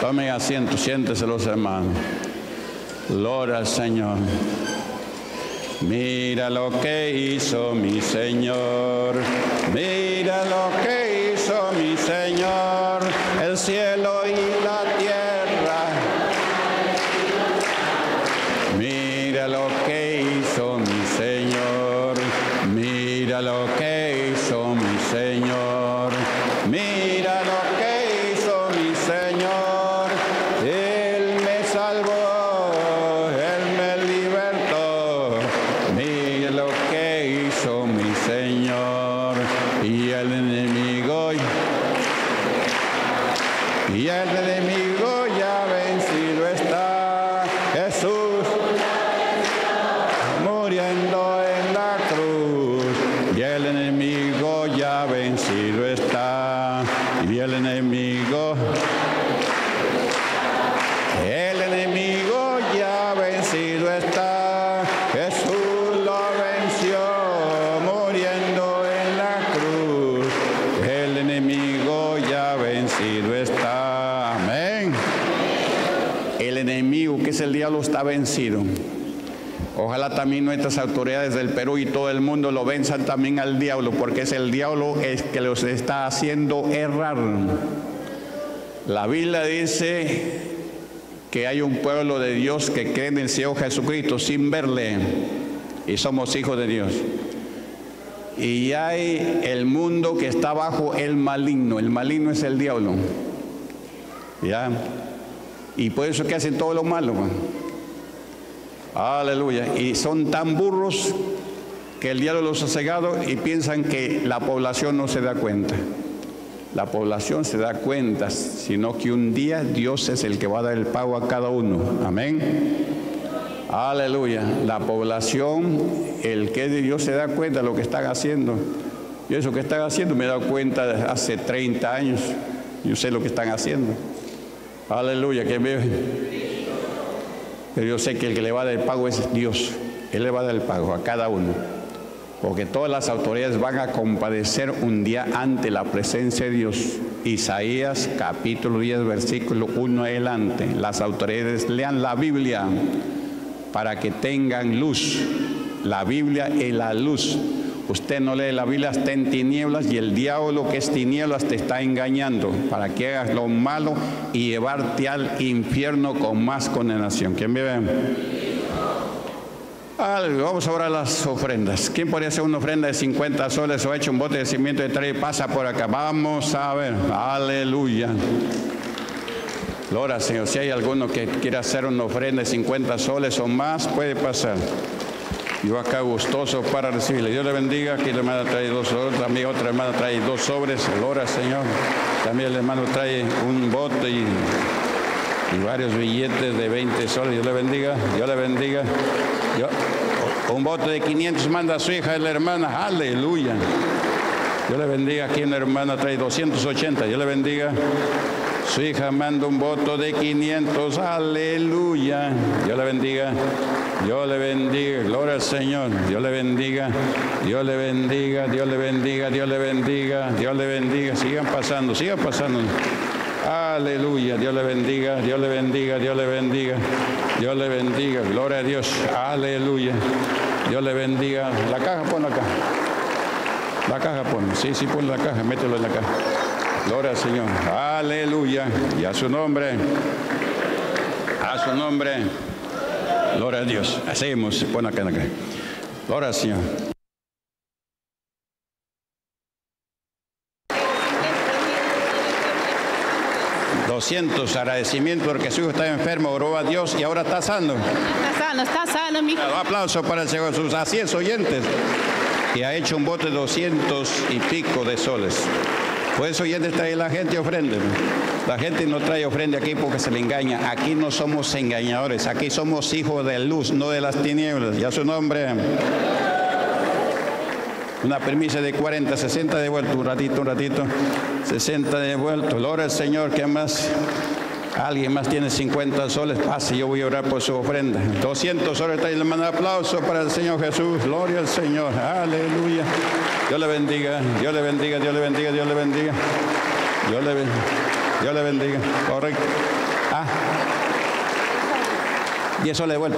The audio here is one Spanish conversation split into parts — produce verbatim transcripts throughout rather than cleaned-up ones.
Tomen asiento, siéntese los hermanos. Gloria al Señor. Mira lo que hizo mi Señor, mira lo que hizo mi Señor, el cielo y la tierra. Mira lo que hizo mi Señor, mira lo que hizo mi Señor, mira lo que hizo mi Señor. Él me salvó, Él me libertó. Mira lo que hizo mi Señor. Y el enemigo, y el enemigo ya vencido está. Jesús muriendo en la cruz, y el enemigo ya vencido está. Y el enemigo, el enemigo ya vencido está. Jesús lo venció muriendo en la cruz. El enemigo ya vencido está. Amén. El enemigo, que es el diablo, está vencido. Ojalá también nuestras autoridades del Perú y todo el mundo lo venzan también al diablo, porque es el diablo el que los está haciendo errar. La Biblia dice que hay un pueblo de Dios que cree en el Señor Jesucristo sin verle, y somos hijos de Dios. Y hay el mundo que está bajo el maligno. El maligno es el diablo, ¿ya? Y por eso es que hacen todo lo malo, man. Aleluya. Y son tan burros que el diablo los ha cegado y piensan que la población no se da cuenta. La población se da cuenta, sino que un día Dios es el que va a dar el pago a cada uno. Amén. Aleluya. La población, el que de Dios se da cuenta de lo que están haciendo. Yo eso que están haciendo me he dado cuenta hace treinta años. Yo sé lo que están haciendo. Aleluya. Que me... Pero yo sé que el que le va a dar el pago es Dios. Él le va a dar el pago a cada uno. Porque todas las autoridades van a compadecer un día ante la presencia de Dios. Isaías capítulo diez, versículo uno adelante. Las autoridades lean la Biblia para que tengan luz. La Biblia es la luz. Usted no lee la Biblia, está en tinieblas, y el diablo, que es tinieblas, te está engañando para que hagas lo malo y llevarte al infierno con más condenación. ¿Quién vive? Vamos ahora a las ofrendas. ¿Quién podría hacer una ofrenda de cincuenta soles o hecho un bote de cimiento de tres y pasa por acá? Vamos a ver. Aleluya. Gloria al Señor. Si hay alguno que quiera hacer una ofrenda de cincuenta soles o más, puede pasar. Yo acá gustoso para recibirle. Dios le bendiga. Aquí la hermana trae dos sobres. También otra hermana trae dos sobres. Gloria al Señor. También el hermano trae un bote y, y varios billetes de veinte soles. Dios le bendiga. Dios le bendiga. Yo, un bote de quinientos manda a su hija, la hermana. Aleluya. Dios le bendiga. Aquí una hermana trae doscientos ochenta. Dios le bendiga. Su hija manda un voto de quinientos. Aleluya. Dios le bendiga. Dios le bendiga. Gloria al Señor. Dios le bendiga. Dios le bendiga. Dios le bendiga. Dios le bendiga. Dios le bendiga. Sigan pasando. Sigan pasando. Aleluya. Dios le bendiga. Dios le bendiga. Dios le bendiga. Dios le bendiga. Gloria a Dios. Aleluya. Dios le bendiga. La caja, ponla acá. La caja, ponla. Sí, sí, pon la caja. Mételo en la caja. Gloria al Señor. Aleluya. Y a su nombre. A su nombre. Gloria a Dios. Hacemos. Pon acá en la caja. Gloria al Señor. doscientos, agradecimiento porque su hijo estaba enfermo, oró a Dios y ahora está sano. Está sano, está sano, mi hijo. Un aplauso para el Señor Jesús. Así es, oyentes. Y ha hecho un bote de doscientos y pico de soles. Por eso, oyentes, trae la gente ofrenda. La gente no trae ofrenda aquí porque se le engaña. Aquí no somos engañadores. Aquí somos hijos de luz, no de las tinieblas. Y a su nombre. Una permisa de cuarenta, sesenta devuelto, un ratito, un ratito, sesenta devuelto. Gloria al Señor. ¿Qué más? Alguien más tiene cincuenta soles, pase, yo voy a orar por su ofrenda. doscientos soles, está ahí, le mando un aplauso para el Señor Jesús. Gloria al Señor. Aleluya. Dios le bendiga, Dios le bendiga, Dios le bendiga, Dios le bendiga. Dios le bendiga, Dios le bendiga. Correcto. Ah. diez soles de vuelta.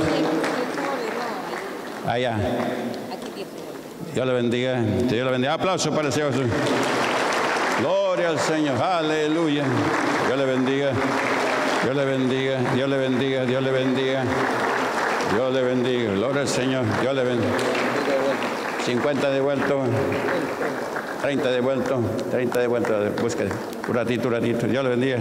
Allá. Dios le bendiga. Dios le bendiga. Aplauso para el Señor Jesús. Gloria al Señor. Aleluya. Dios le bendiga. Dios le bendiga. Dios le bendiga. Dios le bendiga. Dios le bendiga. Gloria al Señor. Dios le bendiga. cincuenta de vuelto. treinta de vuelto. treinta de vuelto. Búsquede. Un ratito, un ratito. Dios le bendiga.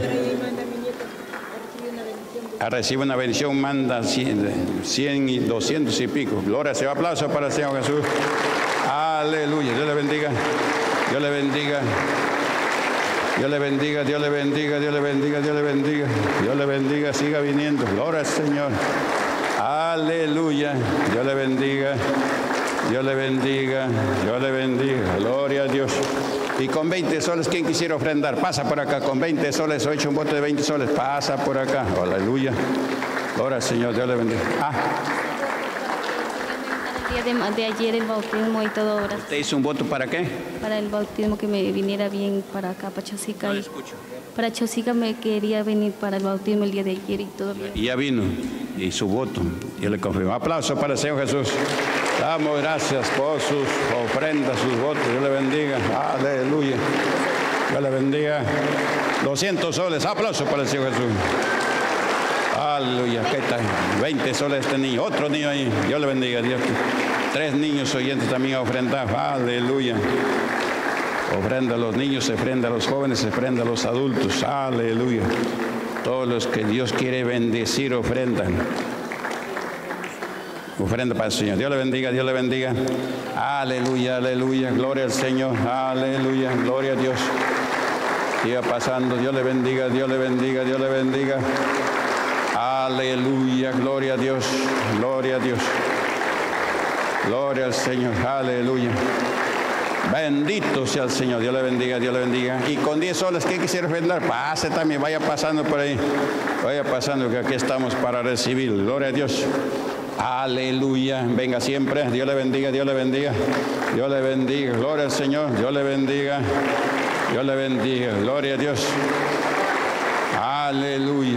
A recibe una bendición, manda cien y doscientos y pico. Gloria, se va. Aplauso para el Señor Jesús. Aleluya. Dios le bendiga. Dios le bendiga. Dios le bendiga. Dios le bendiga. Dios le bendiga. Dios le bendiga. Dios le bendiga. Siga viniendo. Gloria al Señor. Aleluya. Dios le bendiga. Dios le bendiga. Dios le bendiga. Gloria a Dios. Y con veinte soles, ¿quién quisiera ofrendar? Pasa por acá, con veinte soles, o hecho un bote de veinte soles, pasa por acá. Aleluya. Gloria al Señor, Dios le bendiga. Ah. El día de, de ayer el bautismo y todo. Ahora. ¿Usted hizo un voto para qué? Para el bautismo, que me viniera bien para acá, para Chosica. No le escucho. Para Chosica me quería venir para el bautismo el día de ayer y todo bien. Y ya vino, y su voto, yo le confirmo. Aplauso para el Señor Jesús. Damos gracias por sus ofrendas, sus votos. Dios le bendiga. Aleluya. Dios le bendiga. doscientos soles. Aplauso para el Señor Jesús. Aleluya. ¿Qué tal? veinte soles este niño. Otro niño ahí. Dios le bendiga. Dios. Tres niños oyentes también a ofrendar. Aleluya. Ofrenda a los niños, se ofrenda a los jóvenes, se ofrenda a los adultos. Aleluya. Todos los que Dios quiere bendecir ofrendan. Ofrenda para el Señor. Dios le bendiga, Dios le bendiga. Aleluya, aleluya. Gloria al Señor. Aleluya. Gloria a Dios. Siga pasando. Dios le bendiga, Dios le bendiga, Dios le bendiga. Aleluya. Gloria a Dios. Gloria a Dios. Gloria al Señor. Aleluya. Bendito sea el Señor. Dios le bendiga, Dios le bendiga. Y con diez soles, ¿qué quisiera ofrendar? Pase también, vaya pasando por ahí. Vaya pasando, que aquí estamos para recibir. Gloria a Dios. Aleluya. Venga siempre. Dios le bendiga, Dios le bendiga. Dios le bendiga. Gloria al Señor. Dios le bendiga. Dios le bendiga. Gloria a Dios. Aleluya.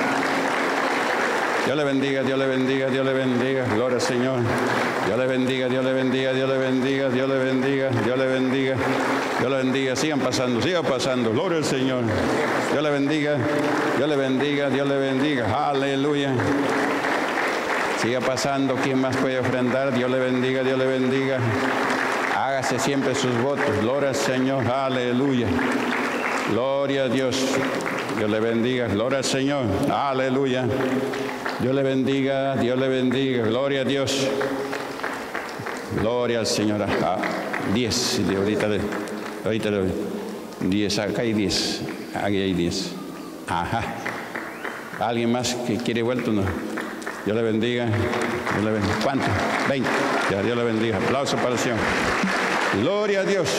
Dios le bendiga, Dios le bendiga, Dios le bendiga. Gloria al Señor. Dios le bendiga, Dios le bendiga, Dios le bendiga, Dios le bendiga, Dios le bendiga, Dios le bendiga. Sigan pasando, sigan pasando. Gloria al Señor. Dios le bendiga, Dios le bendiga, Dios le bendiga. Aleluya. Siga pasando. ¿Quién más puede ofrendar? Dios le bendiga, Dios le bendiga. Hágase siempre sus votos. Gloria al Señor. Aleluya. Gloria a Dios. Dios le bendiga. Gloria al Señor. Aleluya. Dios le bendiga. Dios le bendiga. Gloria a Dios. Gloria al Señor. Ah, diez. Ahorita le ahorita le diez. Acá hay diez. Aquí hay diez. Ajá. ¿Alguien más que quiere vuelto? No. Dios le bendiga. Dios le bendiga. ¿Cuánto? veinte. Ya, Dios le bendiga. Aplauso para el Señor. Gloria a Dios.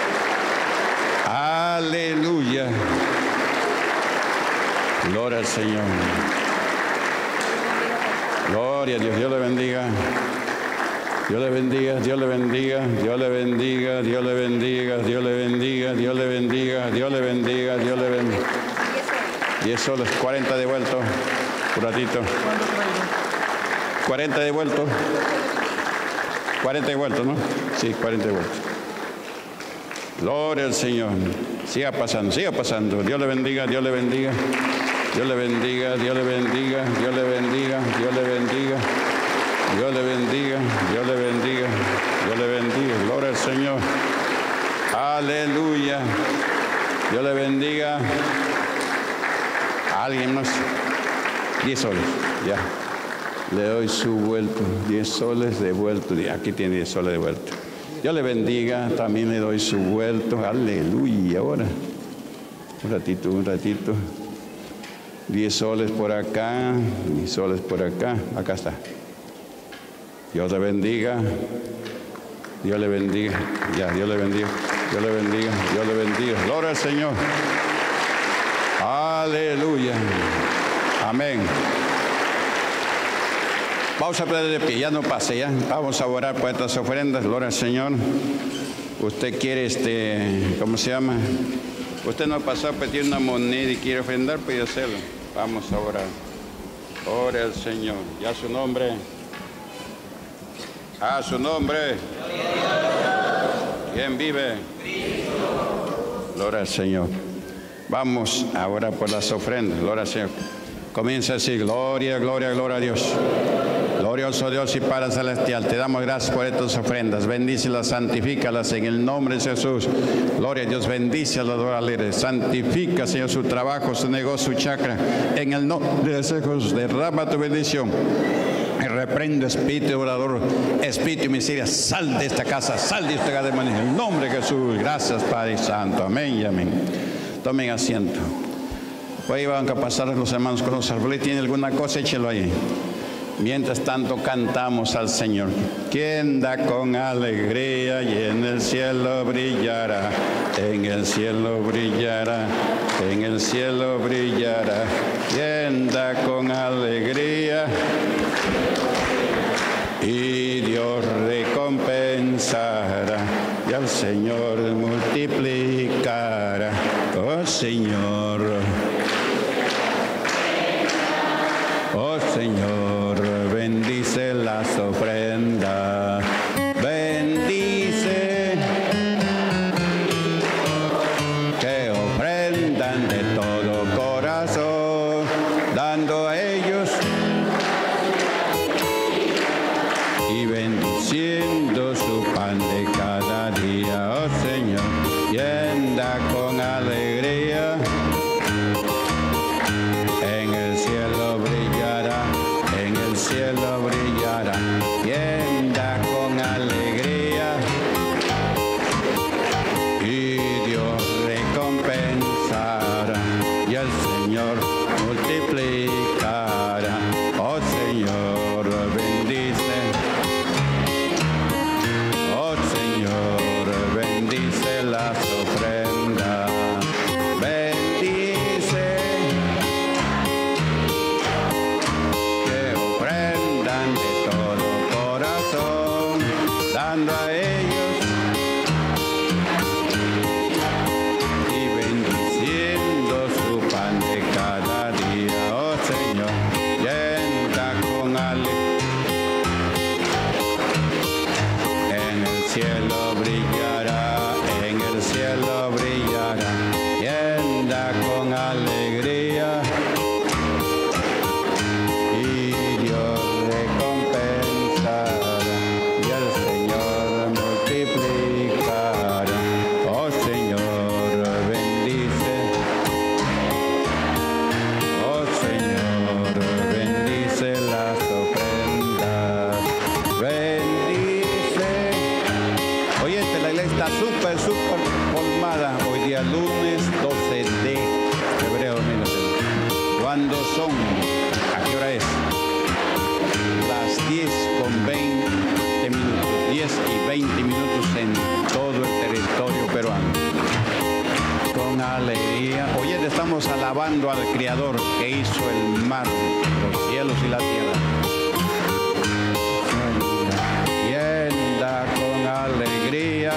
Aleluya. Gloria al Señor. Gloria a Dios. Dios le bendiga. Dios le bendiga. Dios le bendiga. Dios le bendiga. Dios le bendiga. Dios le bendiga. Dios le bendiga. Dios le bendiga. Dios le bendiga. diez soles. cuarenta de vuelto. Un ratito. cuarenta de vuelto. cuarenta de vuelto, ¿no? Sí, cuarenta de vuelto. Gloria al Señor. Siga pasando, siga pasando. Dios le bendiga, Dios le bendiga. Dios le bendiga, Dios le bendiga, Dios le bendiga, Dios le bendiga. Dios le bendiga, Dios le bendiga, Dios le bendiga. Gloria al Señor. Aleluya. Dios le bendiga. ¿Alguien más? diez soles, ya. Le doy su vuelto, diez soles de vuelto. Aquí tiene diez soles de vuelto. Dios le bendiga, también le doy su vuelto. Aleluya. Ahora, un ratito, un ratito. diez soles por acá, diez soles por acá. Acá está. Dios le bendiga. Dios le bendiga. Ya, Dios le bendiga. Dios le bendiga. Dios le bendiga. Gloria al Señor. Aleluya. Amén. Vamos a poner de pie, ya no pase, ya. Vamos a orar por estas ofrendas. Gloria al Señor. Usted quiere, este, ¿cómo se llama? Usted no pasó a pedir una moneda y quiere ofrendar, puede hacerlo. Vamos a orar. Ore al Señor. ¿Y a su nombre? A su nombre. ¿Quién vive? Gloria al Señor. Vamos ahora por las ofrendas. Gloria al Señor. Comienza así. Gloria, gloria, gloria a Dios. Glorioso Dios y Padre Celestial, te damos gracias por estas ofrendas. Bendícelas, santifícalas en el nombre de Jesús. Gloria a Dios, bendice a los adoradores. Santifica, Señor, su trabajo, su negocio, su chakra. En el nombre de Jesús, derrama tu bendición. Y reprendo espíritu orador, espíritu y miseria. Sal de esta casa, sal de esta casa de manera. En el nombre de Jesús, gracias Padre Santo. Amén y amén. Tomen asiento. Hoy van a pasar los hermanos con los árboles. ¿Tiene alguna cosa? Échelo ahí. Mientras tanto cantamos al Señor. Quien da con alegría y en el cielo brillará, en el cielo brillará, en el cielo brillará. Quien da con alegría y Dios recompensará y al Señor multiplicará. Oh Señor, oh Señor, bendice las ofrendas, bendice que ofrendan de todo corazón, dando a ellos y bendiciendo su pan de cada día. Oh Señor, quien da con alegría, en el cielo brillará, en el cielo brillará. Quien da con alegría y Dios recompensará y el Señor multiplicará. Oh Señor, bendice, oh Señor, bendice las ofrendas, bendice que ofrendan de todo corazón, dando a ellos y bendiciendo su pan de cada día. Oh Señor, llena con alegría, en el cielo brillará, en el cielo brillará, llena con alegría y Dios recompensará y el Señor multiplicará. Oh Señor, bendice, oh Señor, bendice las ofrendas, bendice. Oye, esta la iglesia está súper, súper colmada. Hoy día lunes doce de febrero. ¿Cuándo son? ¿A qué hora es? Las diez con veinte minutos. diez y veinte minutos en todo el territorio peruano. Con alegría. Hoy estamos alabando al Creador que hizo el mar, los cielos y la tierra. Llena con alegría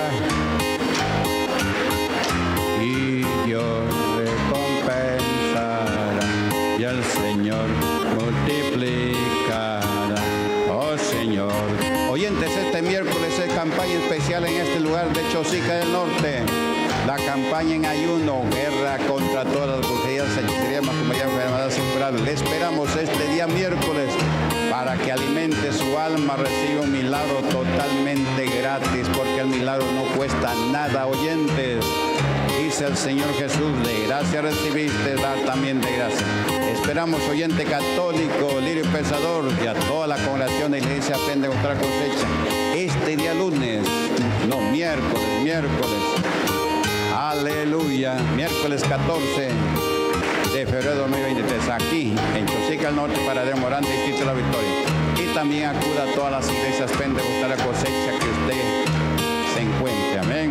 y Dios recompensará y el Señor multiplicará. Oh Señor. Oyentes, este miércoles es campaña especial en este lugar de Chosica del Norte. La campaña en ayuno, guerra contra todas las brujerías, hechicerías, macumería, enfermedades incurables. Le esperamos este día miércoles para que alimente su alma, reciba un milagro totalmente gratis, porque el milagro no cuesta nada, oyentes. Dice el Señor Jesús, de gracia recibiste, dar también de gracia. Esperamos, oyente católico, lirio y pensador, y a toda la congregación de la Iglesia Pentecostal Cosecha, este día lunes, no, miércoles, miércoles, aleluya, miércoles catorce de febrero de dos mil veintitrés, aquí en Chosica del Norte, para Demorante y Cristo de la Victoria. Y también acuda a todas las iglesias Pentecostal Cosecha que usted se encuentre. Amén.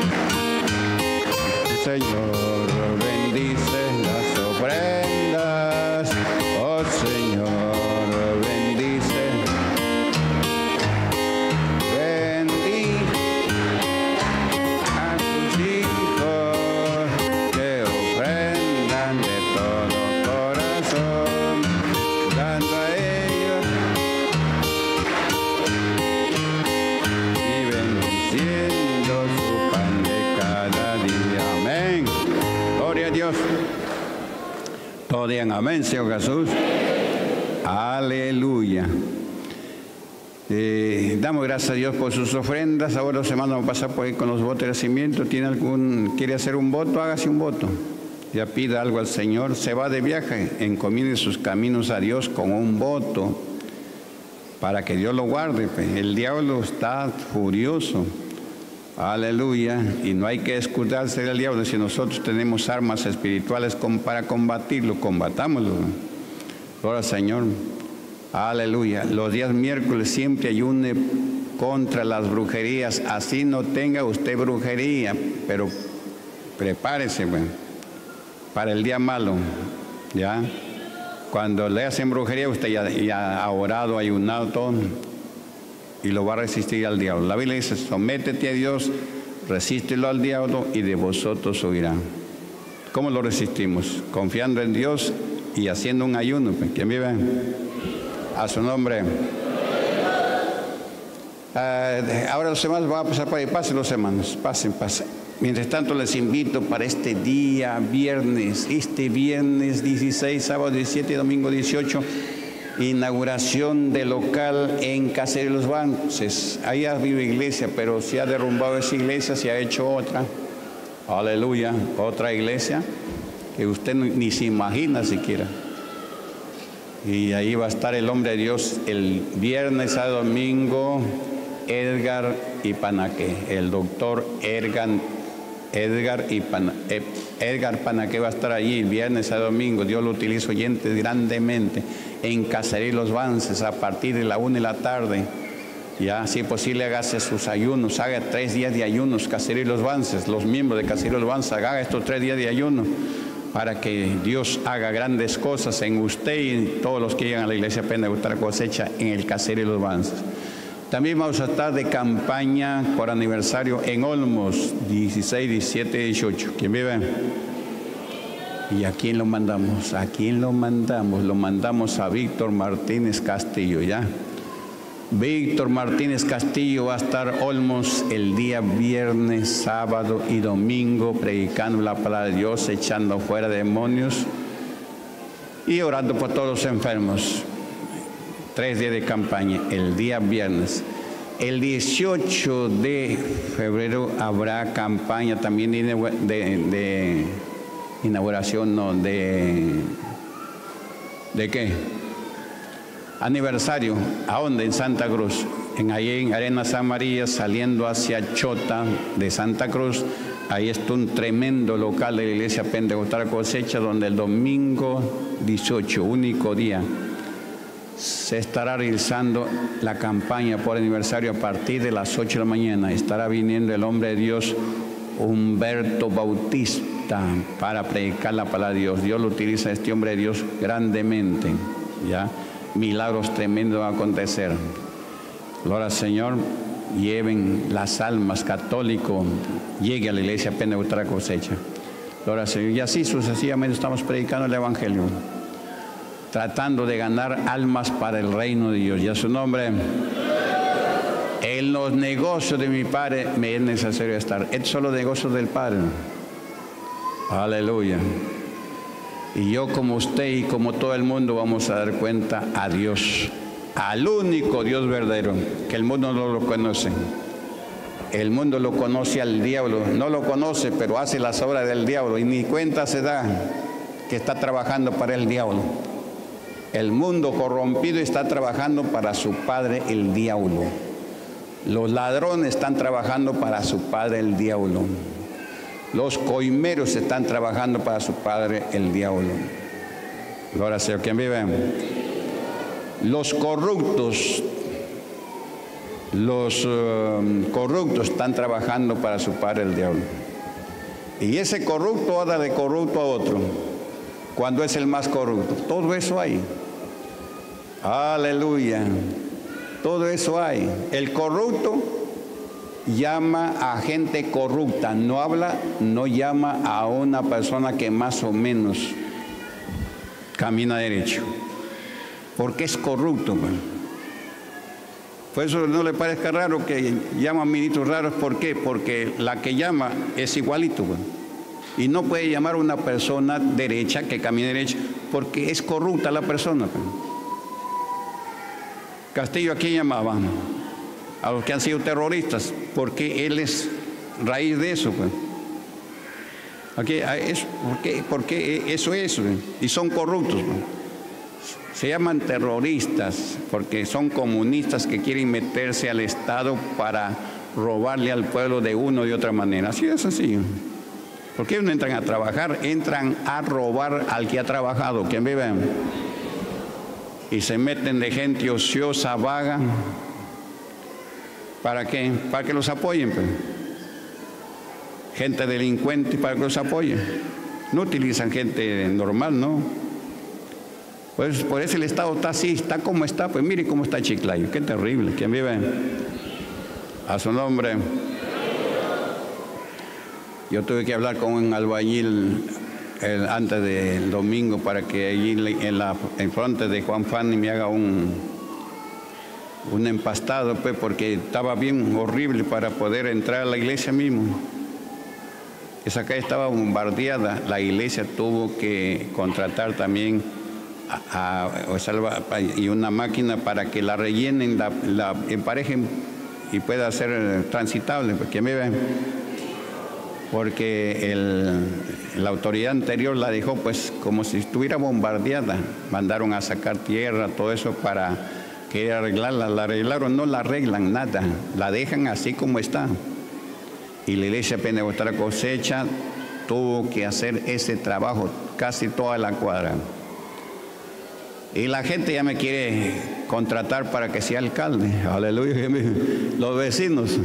Señor, bendice las ofrendas. Oh Señor, bendice. Bendice a tus hijos que ofrendan de todo corazón. Todos digan amén, Señor Jesús. Aleluya. Eh, damos gracias a Dios por sus ofrendas. Ahora los hermanos vamos a pasar por ahí con los votos de nacimiento. ¿Tiene algún, quiere hacer un voto? Hágase un voto. Ya pida algo al Señor. Se va de viaje, encomiende sus caminos a Dios con un voto para que Dios lo guarde. El diablo está furioso. Aleluya. Y no hay que escudarse del diablo. Si nosotros tenemos armas espirituales para combatirlo, combatámoslo. Gloria al Señor. Aleluya. Los días miércoles siempre ayune contra las brujerías. Así no tenga usted brujería, pero prepárese, bueno, para el día malo. ¿Ya? Cuando le hacen brujería, usted ya, ya ha orado, ayunado, todo, y lo va a resistir al diablo. La Biblia dice, sométete a Dios, resístelo al diablo, y de vosotros huirá. ¿Cómo lo resistimos? Confiando en Dios y haciendo un ayuno. ¿Quién vive? A su nombre. Uh, ahora los hermanos van a pasar por ahí. Pasen los hermanos, pasen, pasen. Mientras tanto les invito para este día, viernes, este viernes dieciséis, sábado diecisiete y domingo dieciocho, inauguración de local en Caserío Los Vances. Ahí ha habido iglesia, pero se ha derrumbado esa iglesia, se ha hecho otra. Aleluya, otra iglesia que usted ni se imagina siquiera. Y ahí va a estar el hombre de Dios el viernes a domingo, Edgar Ipanaque, el doctor Edgar, Edgar, Ipana, Edgar Panaque va a estar allí el viernes a domingo. Dios lo utiliza oyentes grandemente en Caserío Los Vances a partir de la una de la tarde. Ya, si es posible, hágase sus ayunos, haga tres días de ayunos, Caserío Los Vances, los miembros de Caserío Los Vances, haga estos tres días de ayuno, para que Dios haga grandes cosas en usted y en todos los que llegan a la iglesia Pentecostal Cosecha en el Caserío Los Vances. También vamos a estar de campaña por aniversario en Olmos, dieciséis, diecisiete y dieciocho. ¿Quién vive? ¿Y a quién lo mandamos? ¿A quién lo mandamos? Lo mandamos a Víctor Martínez Castillo, ¿ya? Víctor Martínez Castillo va a estar Olmos el día viernes, sábado y domingo predicando la palabra de Dios, echando fuera demonios y orando por todos los enfermos. Tres días de campaña, el día viernes. El dieciocho de febrero habrá campaña también de, de, de inauguración, no, de... ¿De qué? Aniversario. ¿A dónde? En Santa Cruz. En ahí en Arena San María, saliendo hacia Chota de Santa Cruz. Ahí está un tremendo local de la iglesia Pentecostal Cosecha, donde el domingo dieciocho, único día, se estará realizando la campaña por aniversario a partir de las ocho de la mañana. Estará viniendo el hombre de Dios, Humberto Bautista, para predicar la palabra de Dios. Dios lo utiliza a este hombre de Dios grandemente, ¿ya? Milagros tremendos van a acontecer. Gloria al Señor. Lleven las almas católicos, llegue a la iglesia Pentecostal Cosecha. Gloria al Señor. Y así sucesivamente estamos predicando el Evangelio, tratando de ganar almas para el reino de Dios. Y a su nombre. En los negocios de mi Padre me es necesario estar. Estos son los negocios del Padre. Aleluya. Y yo, como usted y como todo el mundo, vamos a dar cuenta a Dios, al único Dios verdadero, que el mundo no lo conoce. El mundo lo conoce al diablo, no lo conoce, pero hace las obras del diablo y ni cuenta se da que está trabajando para el diablo. El mundo corrompido está trabajando para su padre, el diablo. Los ladrones están trabajando para su padre, el diablo. Los coimeros están trabajando para su padre, el diablo. Gloria al Señor. ¿Quién vive? Los corruptos, los uh, corruptos están trabajando para su padre, el diablo. Y ese corrupto va a dar de corrupto a otro, cuando es el más corrupto. Todo eso hay. Aleluya. Todo eso hay. El corrupto llama a gente corrupta, no habla, no llama a una persona que más o menos camina derecho, porque es corrupto. Bueno. Por eso no le parezca raro que llaman ministros raros. ¿Por qué? Porque la que llama es igualito. Bueno. Y no puede llamar a una persona derecha que camine derecho, porque es corrupta la persona. Castillo, ¿a quién llamaba? A los que han sido terroristas, porque él es raíz de eso. Pues. Aquí, es, porque, porque eso es, y son corruptos. Se llaman terroristas porque son comunistas que quieren meterse al Estado para robarle al pueblo de una o de otra manera. Así es así. Porque ellos no entran a trabajar, entran a robar al que ha trabajado, quien vive. Y se meten de gente ociosa, vaga. ¿Para qué? Para que los apoyen. Pues. Gente delincuente para que los apoyen. No utilizan gente normal, ¿no? Pues por eso el Estado está así, está como está. Pues mire cómo está Chiclayo, qué terrible. ¿Quién vive? A su nombre. Yo tuve que hablar con un albañil el, antes del domingo para que allí en la en frente de Juan Fanny me haga un, un empastado, pues, porque estaba bien horrible para poder entrar a la iglesia mismo. Esa calle estaba bombardeada, la iglesia tuvo que contratar también a, a, a, y una máquina para que la rellenen, la, la emparejen y pueda ser transitable, porque me ven. Porque el, la autoridad anterior la dejó pues como si estuviera bombardeada. Mandaron a sacar tierra, todo eso para que arreglarla. La arreglaron, no la arreglan nada, la dejan así como está. Y la iglesia Pentecostal Cosecha tuvo que hacer ese trabajo, casi toda la cuadra. Y la gente ya me quiere contratar para que sea alcalde. Aleluya. Los vecinos.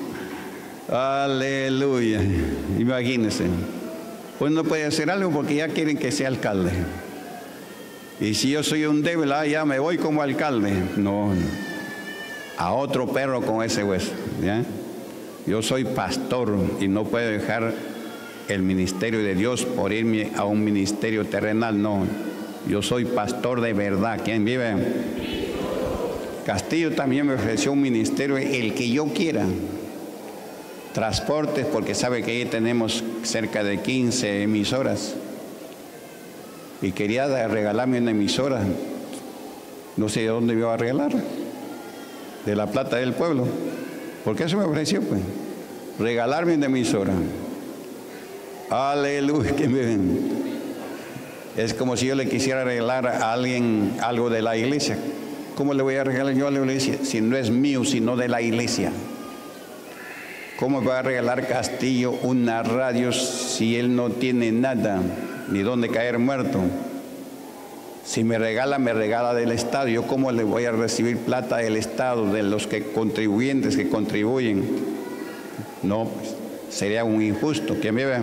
Aleluya. Imagínense. Pues no puede hacer algo porque ya quieren que sea alcalde. Y si yo soy un débil, ah, ya me voy como alcalde. No, a otro perro con ese hueso. ¿Ya? Yo soy pastor y no puedo dejar el ministerio de Dios por irme a un ministerio terrenal. No, yo soy pastor de verdad. ¿Quién vive? Castillo también me ofreció un ministerio, el que yo quiera. Transportes, porque sabe que ahí tenemos cerca de quince emisoras. Y quería regalarme una emisora. No sé de dónde me iba a regalar. De la plata del pueblo. ¿Por qué eso me ofreció? Pues regalarme una emisora. Aleluya, que me ven. Es como si yo le quisiera regalar a alguien algo de la iglesia. ¿Cómo le voy a regalar yo a la iglesia si no es mío, sino de la iglesia? ¿Cómo va a regalar Castillo una radio si él no tiene nada, ni dónde caer muerto? Si me regala, me regala del Estado. ¿Yo cómo le voy a recibir plata del Estado, de los que contribuyentes que contribuyen? No, pues, sería un injusto. ¿Quién me ve?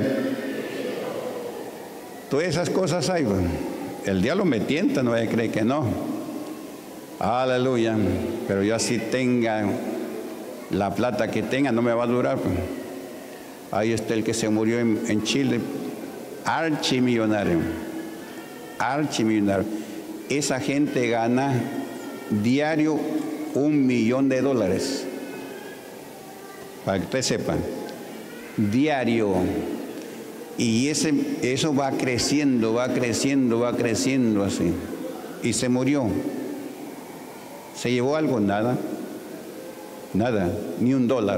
Todas esas cosas hay. Bueno. El diablo me tienta, no voy a creer que no. Aleluya. Pero yo así tenga la plata que tenga, no me va a durar. Pues. Ahí está el que se murió en, en Chile, archimillonario. Archimillonario. Esa gente gana diario un millón de dólares. Para que ustedes sepan. Diario. Y ese, eso va creciendo, va creciendo, va creciendo así. Y se murió. ¿Se llevó algo? Nada. Nada. Ni un dólar.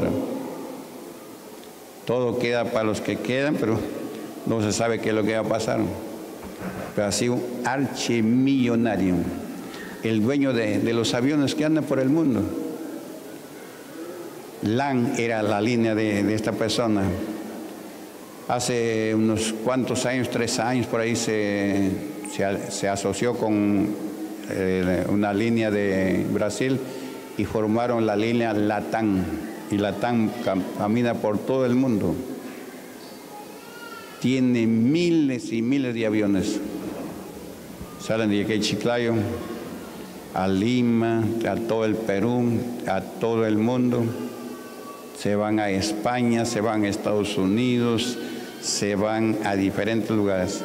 Todo queda para los que quedan, pero no se sabe qué es lo que va a pasar. Pero ha sido un archimillonario, el dueño de, de los aviones que andan por el mundo. LAN era la línea de, de esta persona. Hace unos cuantos años, tres años, por ahí se, se, se asoció con eh, una línea de Brasil y formaron la línea LATAM. Y LATAM camina por todo el mundo. Tiene miles y miles de aviones. Salen de aquí a Chiclayo, a Lima, a todo el Perú, a todo el mundo. Se van a España, se van a Estados Unidos, se van a diferentes lugares.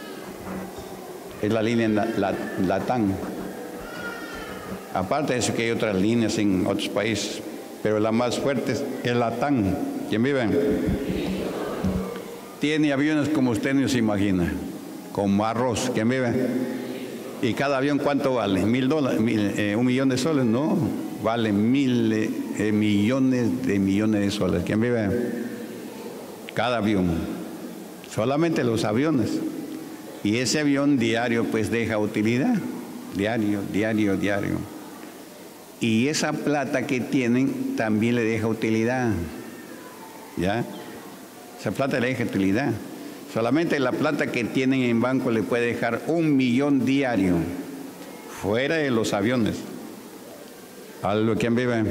Es la línea LATAM. Aparte de eso que hay otras líneas en otros países, pero la más fuerte es el LATAM. ¿Quién vive? tiene aviones como usted no se imagina, como arroz. ¿Quién vive? ¿Y cada avión cuánto vale? ¿Mil dólares? Mil, eh, ¿Un millón de soles? No, vale mil eh, millones de millones de soles. ¿Quién vive? Cada avión. Solamente los aviones. Y ese avión diario pues deja utilidad. Diario, diario, diario. Y esa plata que tienen también le deja utilidad. ¿Ya? Esa plata le deja utilidad. Solamente la plata que tienen en banco le puede dejar un millón diario, fuera de los aviones. ¿Algo quién vive?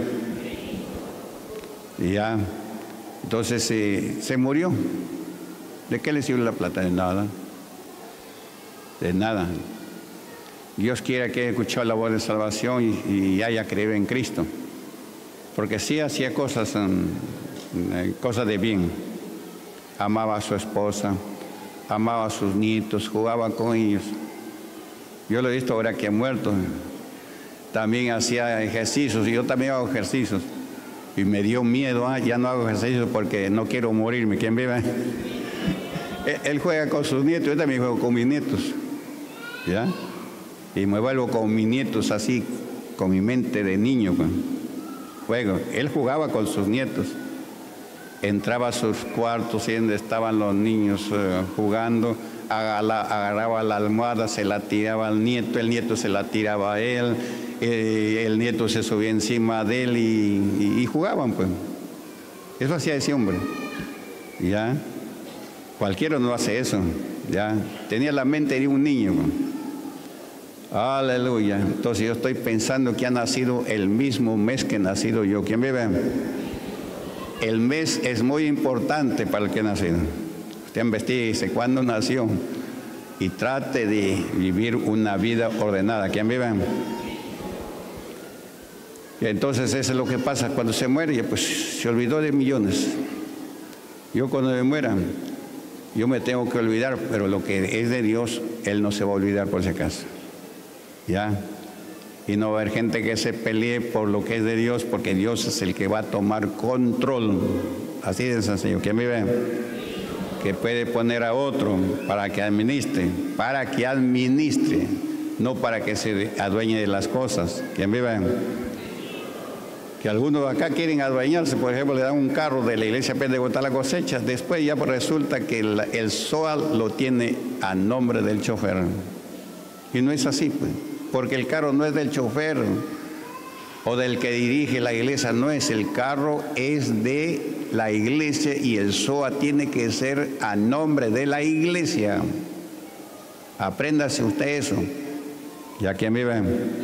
Y ya, entonces eh, se murió. ¿De qué le sirve la plata? De nada. De nada. Dios quiera que haya escuchado la voz de salvación y, y haya creído en Cristo. Porque sí hacía cosas, um, cosas de bien. Amaba a su esposa, amaba a sus nietos, jugaba con ellos. Yo lo he visto ahora que ha muerto. También hacía ejercicios, y yo también hago ejercicios. Y me dio miedo, ah, ya no hago ejercicios porque no quiero morirme. ¿Quién vive? Él juega con sus nietos, yo también juego con mis nietos. ¿Ya? Y me vuelvo con mis nietos así, con mi mente de niño. Pues. Juego. Él jugaba con sus nietos. Entraba a sus cuartos y donde estaban los niños uh, jugando, agarraba la almohada, se la tiraba al nieto, el nieto se la tiraba a él, eh, el nieto se subía encima de él y, y, y jugaban, pues. Eso hacía ese hombre. ¿Ya? Cualquiera no hace eso. ¿Ya? Tenía la mente de un niño. Pues. Aleluya. Entonces yo estoy pensando que ha nacido el mismo mes que he nacido yo. ¿Quién vive? El mes es muy importante para el que ha nacido. Usted investigue cuándo nació y trate de vivir una vida ordenada. ¿Quién vive? Y entonces eso es lo que pasa cuando se muere, y pues se olvidó de millones. Yo cuando me muera, yo me tengo que olvidar, pero lo que es de Dios, Él no se va a olvidar por si acaso. ¿Ya? Y no va a haber gente que se pelee por lo que es de Dios, porque Dios es el que va a tomar control. Así de sencillo. ¿Quién vive? Que puede poner a otro para que administre, para que administre, no para que se adueñe de las cosas. ¿Quién vive? Que algunos acá quieren adueñarse, por ejemplo, le dan un carro de la iglesia de botar la cosecha, después ya resulta que el, el S O A lo tiene a nombre del chofer. Y no es así, pues. Porque el carro no es del chofer o del que dirige la iglesia, no es. El carro es de la iglesia y el S O A tiene que ser a nombre de la iglesia. Apréndase usted eso. ¿Ya quién vive?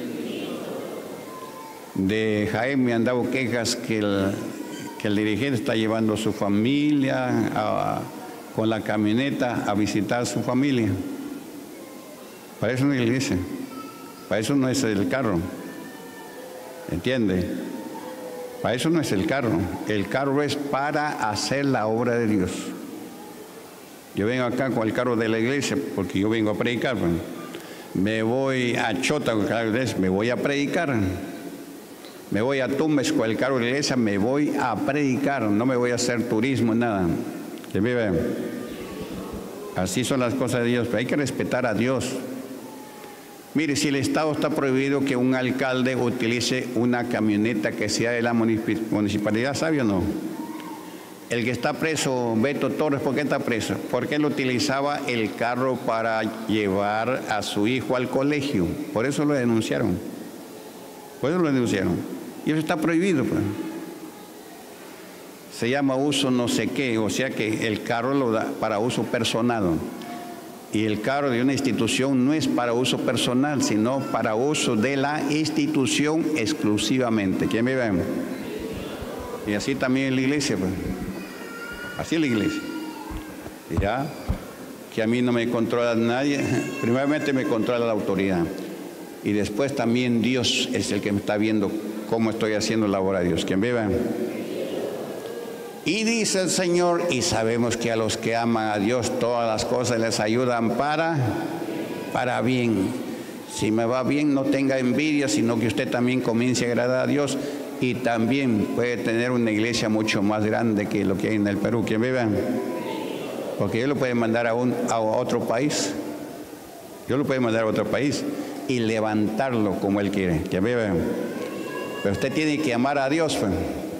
De Jaén me han dado quejas que el, que el dirigente está llevando a su familia a, con la camioneta a visitar a su familia. Para eso no es la iglesia. Para eso no es el carro. ¿Entiende? Para eso no es el carro. El carro es para hacer la obra de Dios. Yo vengo acá con el carro de la iglesia porque yo vengo a predicar. Me voy a Chota con el carro de la iglesia, me voy a predicar. Me voy a Tumbes con el carro de la iglesia, me voy a predicar. No me voy a hacer turismo, nada. ¿Se vive? Así son las cosas de Dios, pero hay que respetar a Dios. Mire, si el Estado está prohibido que un alcalde utilice una camioneta que sea de la municipalidad, ¿sabe o no? El que está preso, Beto Torres, ¿por qué está preso? Porque él utilizaba el carro para llevar a su hijo al colegio. Por eso lo denunciaron. Por eso lo denunciaron. Y eso está prohibido, pues. Se llama uso no sé qué, o sea que el carro lo da para uso personal. Y el carro de una institución no es para uso personal, sino para uso de la institución exclusivamente. ¿Quién vive? Y así también en la iglesia, pues. Así en la iglesia. Ya, que a mí no me controla nadie. Primeramente me controla la autoridad. Y después también Dios es el que me está viendo cómo estoy haciendo la obra de Dios. ¿Quién vive? Y dice el Señor, y sabemos que a los que aman a Dios todas las cosas les ayudan para, para bien. Si me va bien, no tenga envidia, sino que usted también comience a agradar a Dios y también puede tener una iglesia mucho más grande que lo que hay en el Perú. ¿Quién vive? Porque yo lo puedo mandar a, un, a otro país. Yo lo puedo mandar a otro país y levantarlo como Él quiere. Que vive. Pero usted tiene que amar a Dios. Pues.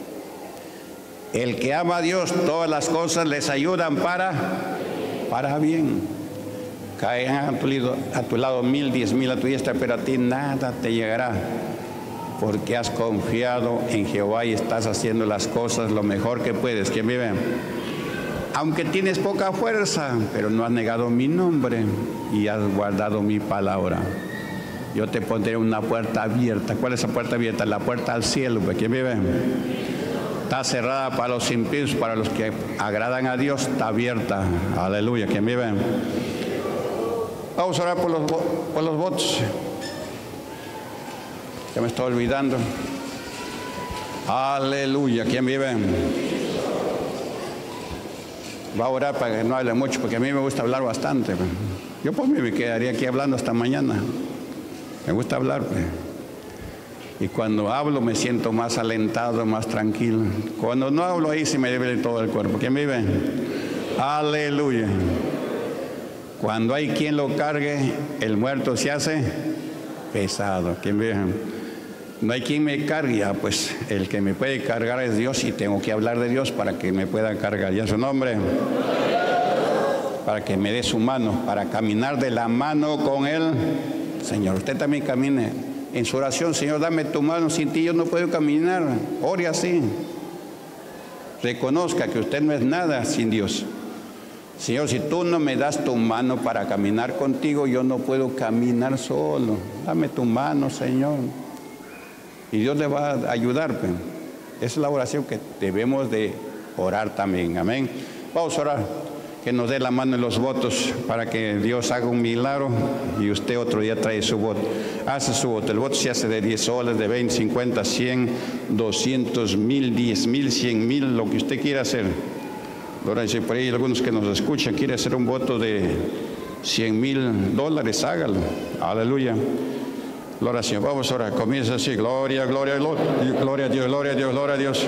El que ama a Dios, todas las cosas les ayudan para, para bien. Caen a tu, a tu lado mil, diez mil a tu diestra, pero a ti nada te llegará. Porque has confiado en Jehová y estás haciendo las cosas lo mejor que puedes. ¿Quién vive? Aunque tienes poca fuerza, pero no has negado mi nombre y has guardado mi palabra. Yo te pondré una puerta abierta. ¿Cuál es esa puerta abierta? La puerta al cielo. ¿Quién vive? Está cerrada para los impíos, para los que agradan a Dios, está abierta. Aleluya. ¿Quién vive? Vamos a orar por los, por los votos. Ya me estoy olvidando. Aleluya. ¿Quién vive? Va a orar para que no hable mucho, porque a mí me gusta hablar bastante. Yo por mí me quedaría aquí hablando hasta mañana. Me gusta hablar. Pues. Y cuando hablo me siento más alentado, más tranquilo. Cuando no hablo ahí se me duele todo el cuerpo. ¿Quién vive? Aleluya. Cuando hay quien lo cargue, el muerto se hace pesado. ¿Quién vive? No hay quien me cargue, ya, pues el que me puede cargar es Dios y tengo que hablar de Dios para que me pueda cargar. Ya su nombre, para que me dé su mano, para caminar de la mano con Él. Señor, usted también camine en su oración. Señor, dame tu mano, sin ti yo no puedo caminar. Ore así. Reconozca que usted no es nada sin Dios. Señor, si tú no me das tu mano para caminar contigo, yo no puedo caminar solo. Dame tu mano, Señor. Y Dios le va a ayudar. Pues. Esa es la oración que debemos de orar también. Amén. Vamos a orar. Que nos dé la mano en los votos para que Dios haga un milagro y usted otro día trae su voto. Hace su voto. El voto se hace de diez soles, de veinte, cincuenta, cien, doscientos, mil, diez mil, cien mil, lo que usted quiera hacer. Ahora, si por ahí algunos que nos escuchan quiere hacer un voto de cien mil dólares, hágalo. Aleluya. La oración. Vamos a orar. Comienza así. Gloria, gloria, gloria, gloria a Dios, gloria a Dios, gloria a Dios.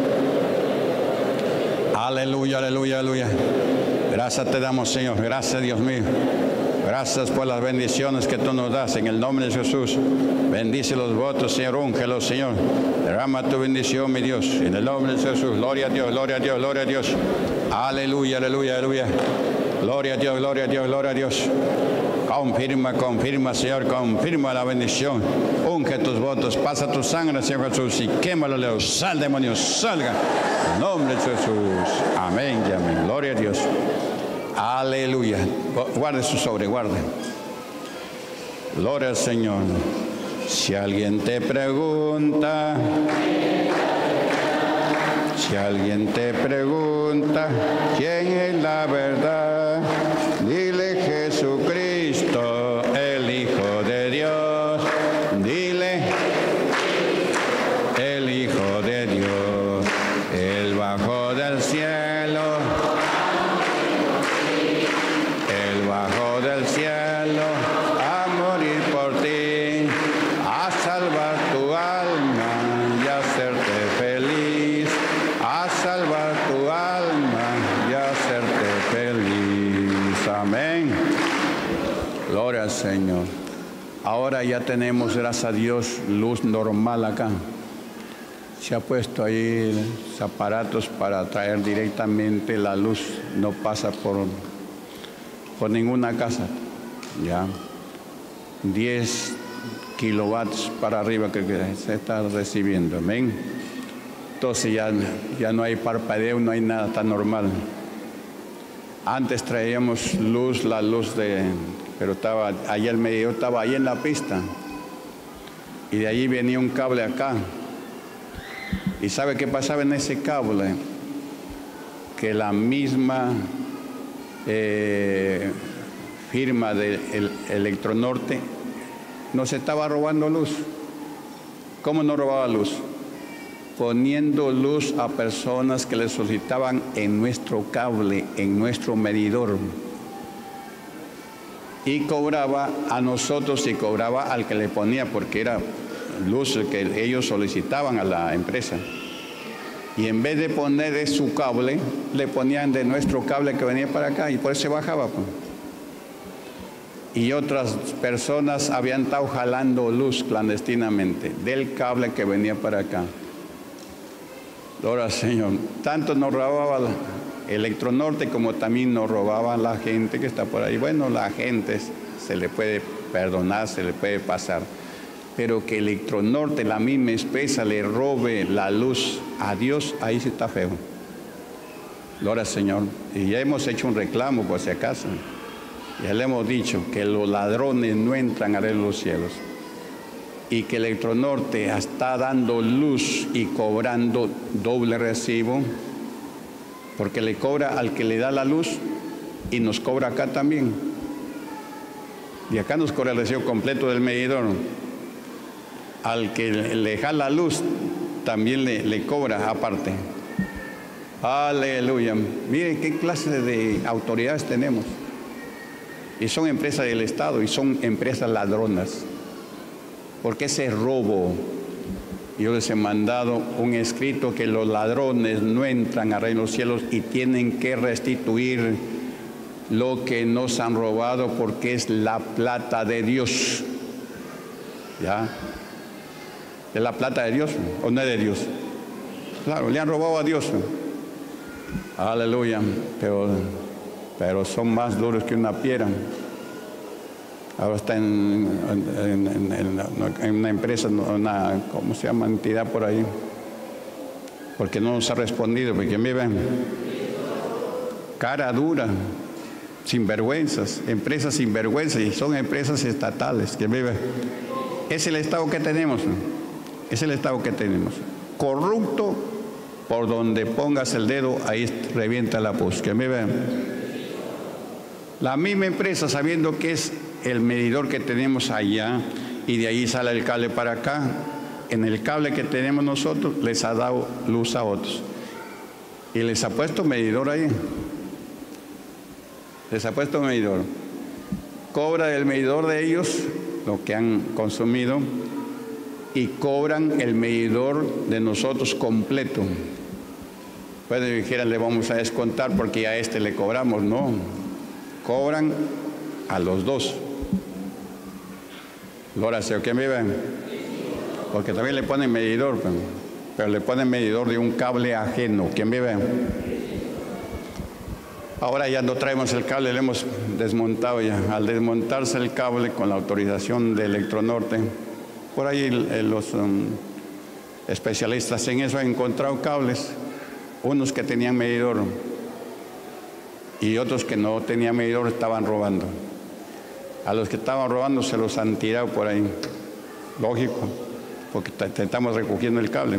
Aleluya, aleluya, aleluya. Gracias te damos, Señor. Gracias, Dios mío. Gracias por las bendiciones que tú nos das. En el nombre de Jesús. Bendice los votos, Señor. Úngelos, Señor. Derrama tu bendición, mi Dios. En el nombre de Jesús. Gloria a Dios, gloria a Dios, gloria a Dios. Aleluya, aleluya, aleluya. Gloria a Dios, gloria a Dios, gloria a Dios. Confirma, confirma, Señor, confirma la bendición. Unge tus votos, pasa tu sangre, Señor Jesús, y quémalo, Leo. Sal, demonios, salga. En el nombre de Jesús. Amén y amén. Gloria a Dios. Aleluya. Guarde su sobre, guarde. Gloria al Señor. Si alguien te pregunta, si alguien te pregunta quién es la verdad, dile Jesucristo, el Hijo de Dios. Dile, el Hijo de Dios, Él bajó del cielo, Él bajó del cielo a morir por ti, a salvar tu alma y a hacerte feliz, a salvar tu alma y a hacerte feliz. Amén. Gloria al Señor. Ahora ya tenemos, gracias a Dios, luz normal acá. Se ha puesto ahí los aparatos para traer directamente la luz. No pasa por, por ninguna casa. Ya. diez kilovatios para arriba que se está recibiendo. Amén. Entonces ya, ya no hay parpadeo, no hay nada, tan normal. Antes traíamos luz, la luz de... Pero estaba, ayer medio estaba ahí en la pista. Y de allí venía un cable acá. ¿Y sabe qué pasaba en ese cable? Que la misma eh, firma de el, Electronorte nos estaba robando luz. ¿Cómo nos robaba luz? Poniendo luz a personas que le solicitaban en nuestro cable, en nuestro medidor. Y cobraba a nosotros y cobraba al que le ponía, porque era luz que ellos solicitaban a la empresa. Y en vez de poner de su cable, le ponían de nuestro cable que venía para acá y por eso se bajaba. Pues. Y otras personas habían estado jalando luz clandestinamente del cable que venía para acá. Gloria al Señor. Tanto nos robaba la Electronorte como también nos robaba la gente que está por ahí. Bueno, la gente se le puede perdonar, se le puede pasar. Pero que Electronorte, la misma empresa, le robe la luz a Dios, ahí sí está feo. Gloria al Señor. Y ya hemos hecho un reclamo por si acaso. Ya le hemos dicho que los ladrones no entran a ver los cielos. Y que Electronorte está dando luz y cobrando doble recibo. Porque le cobra al que le da la luz y nos cobra acá también. Y acá nos cobra el recibo completo del medidor. Al que le jala la luz también le, le cobra aparte. Aleluya. Miren qué clase de autoridades tenemos. Y son empresas del Estado y son empresas ladronas. Porque ese robo, yo les he mandado un escrito que los ladrones no entran al reino de los cielos y tienen que restituir lo que nos han robado porque es la plata de Dios. ¿Ya? ¿Es la plata de Dios o no es de Dios? Claro, le han robado a Dios. Aleluya. Pero, pero son más duros que una piedra. Ahora está en, en, en, en, en una empresa, una, ¿cómo se llama? Entidad por ahí. Porque no nos ha respondido. Porque me ven. Cara dura. Sinvergüenzas. Empresas sinvergüenzas. Y son empresas estatales. Que vive. Es el estado que tenemos. Es el estado que tenemos. Corrupto, por donde pongas el dedo, ahí revienta la pus. Que me vean. La misma empresa, sabiendo que es el medidor que tenemos allá, y de ahí sale el cable para acá, en el cable que tenemos nosotros, les ha dado luz a otros. Y les ha puesto medidor ahí. Les ha puesto medidor. Cobra del medidor de ellos lo que han consumido y cobran el medidor de nosotros completo. Pues dijeran, le vamos a descontar porque a este le cobramos. No, cobran a los dos. Gloria al Señor. ¿Quién vive? Porque también le ponen medidor, pero, pero le ponen medidor de un cable ajeno. ¿Quién vive? Ahora ya no traemos el cable, lo hemos desmontado ya. Al desmontarse el cable con la autorización de Electronorte, por ahí los um, especialistas en eso han encontrado cables, unos que tenían medidor y otros que no tenían medidor estaban robando. A los que estaban robando se los han tirado por ahí. Lógico, porque estamos recogiendo el cable.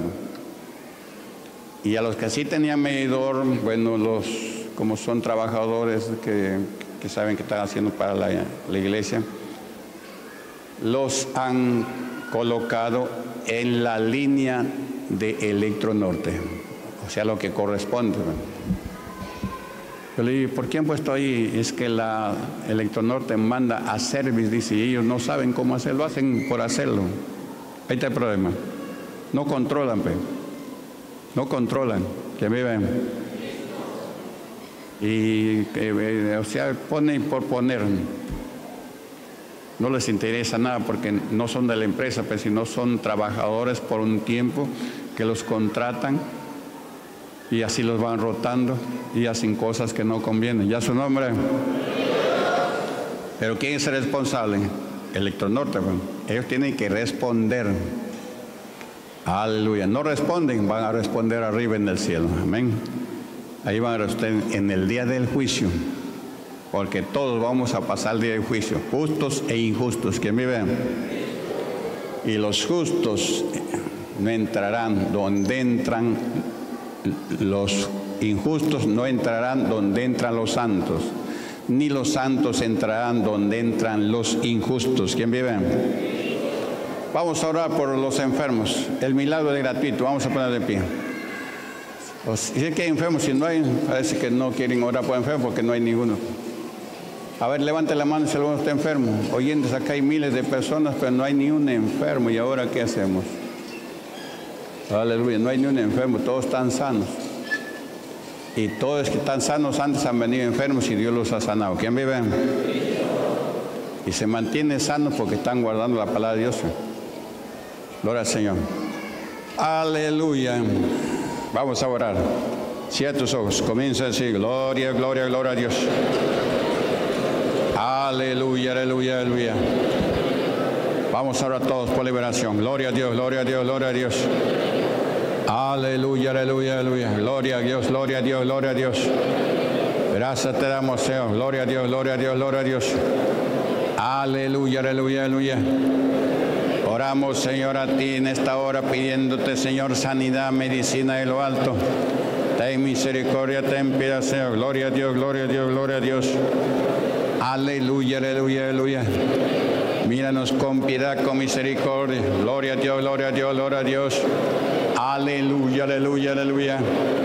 Y a los que sí tenían medidor, bueno, los como son trabajadores que, que saben que están haciendo para la, la iglesia, los han colocado en la línea de Electronorte, o sea, lo que corresponde. Yo le digo, ¿por qué han puesto ahí? Es que la Electronorte manda a service, dice, y ellos no saben cómo hacerlo, hacen por hacerlo. Ahí está el problema. No controlan, pe. No controlan, que viven. Y, eh, o sea, ponen por poner. No les interesa nada porque no son de la empresa, pero si no son trabajadores por un tiempo que los contratan y así los van rotando y hacen cosas que no convienen. ¿Ya su nombre? Pero ¿quién es el responsable? Electronorte. Bueno, ellos tienen que responder. Aleluya. No responden, van a responder arriba en el cielo. Amén. Ahí van a responder en el día del juicio. Porque todos vamos a pasar el día del juicio, justos e injustos, que me vean. Y los justos no entrarán donde entran los injustos, no entrarán donde entran los santos, ni los santos entrarán donde entran los injustos. ¿Quién vive? Vamos a orar por los enfermos. El milagro es gratuito. Vamos a poner de pie. O si es que hay enfermos, si no hay, parece que no quieren orar por enfermos porque no hay ninguno. A ver, levante la mano si alguno está enfermo. Oyentes, acá hay miles de personas, pero no hay ni un enfermo. ¿Y ahora qué hacemos? Aleluya. No hay ni un enfermo, todos están sanos. Y todos los que están sanos antes han venido enfermos y Dios los ha sanado. ¿Quién vive? Y se mantiene sano porque están guardando la palabra de Dios. Gloria al Señor. Aleluya. Vamos a orar. Cierra tus ojos. Comienza a decir gloria, gloria, gloria a Dios. Aleluya, aleluya, aleluya. Vamos ahora todos por liberación. Gloria a Dios, gloria a Dios, gloria a Dios. Aleluya, aleluya, aleluya. Gloria a Dios, gloria a Dios, gloria a Dios. Gracias te damos, Señor. Gloria a Dios, gloria a Dios, gloria a Dios. Aleluya, aleluya, aleluya. Oramos, Señor, a ti en esta hora pidiéndote, Señor, sanidad, medicina de lo alto. Ten misericordia, ten piedad, Señor. Gloria a Dios, gloria a Dios, gloria a Dios. Aleluya, aleluya, aleluya. Míranos con piedad, con misericordia. Gloria a Dios, gloria a Dios, gloria a Dios. Aleluya, aleluya, aleluya.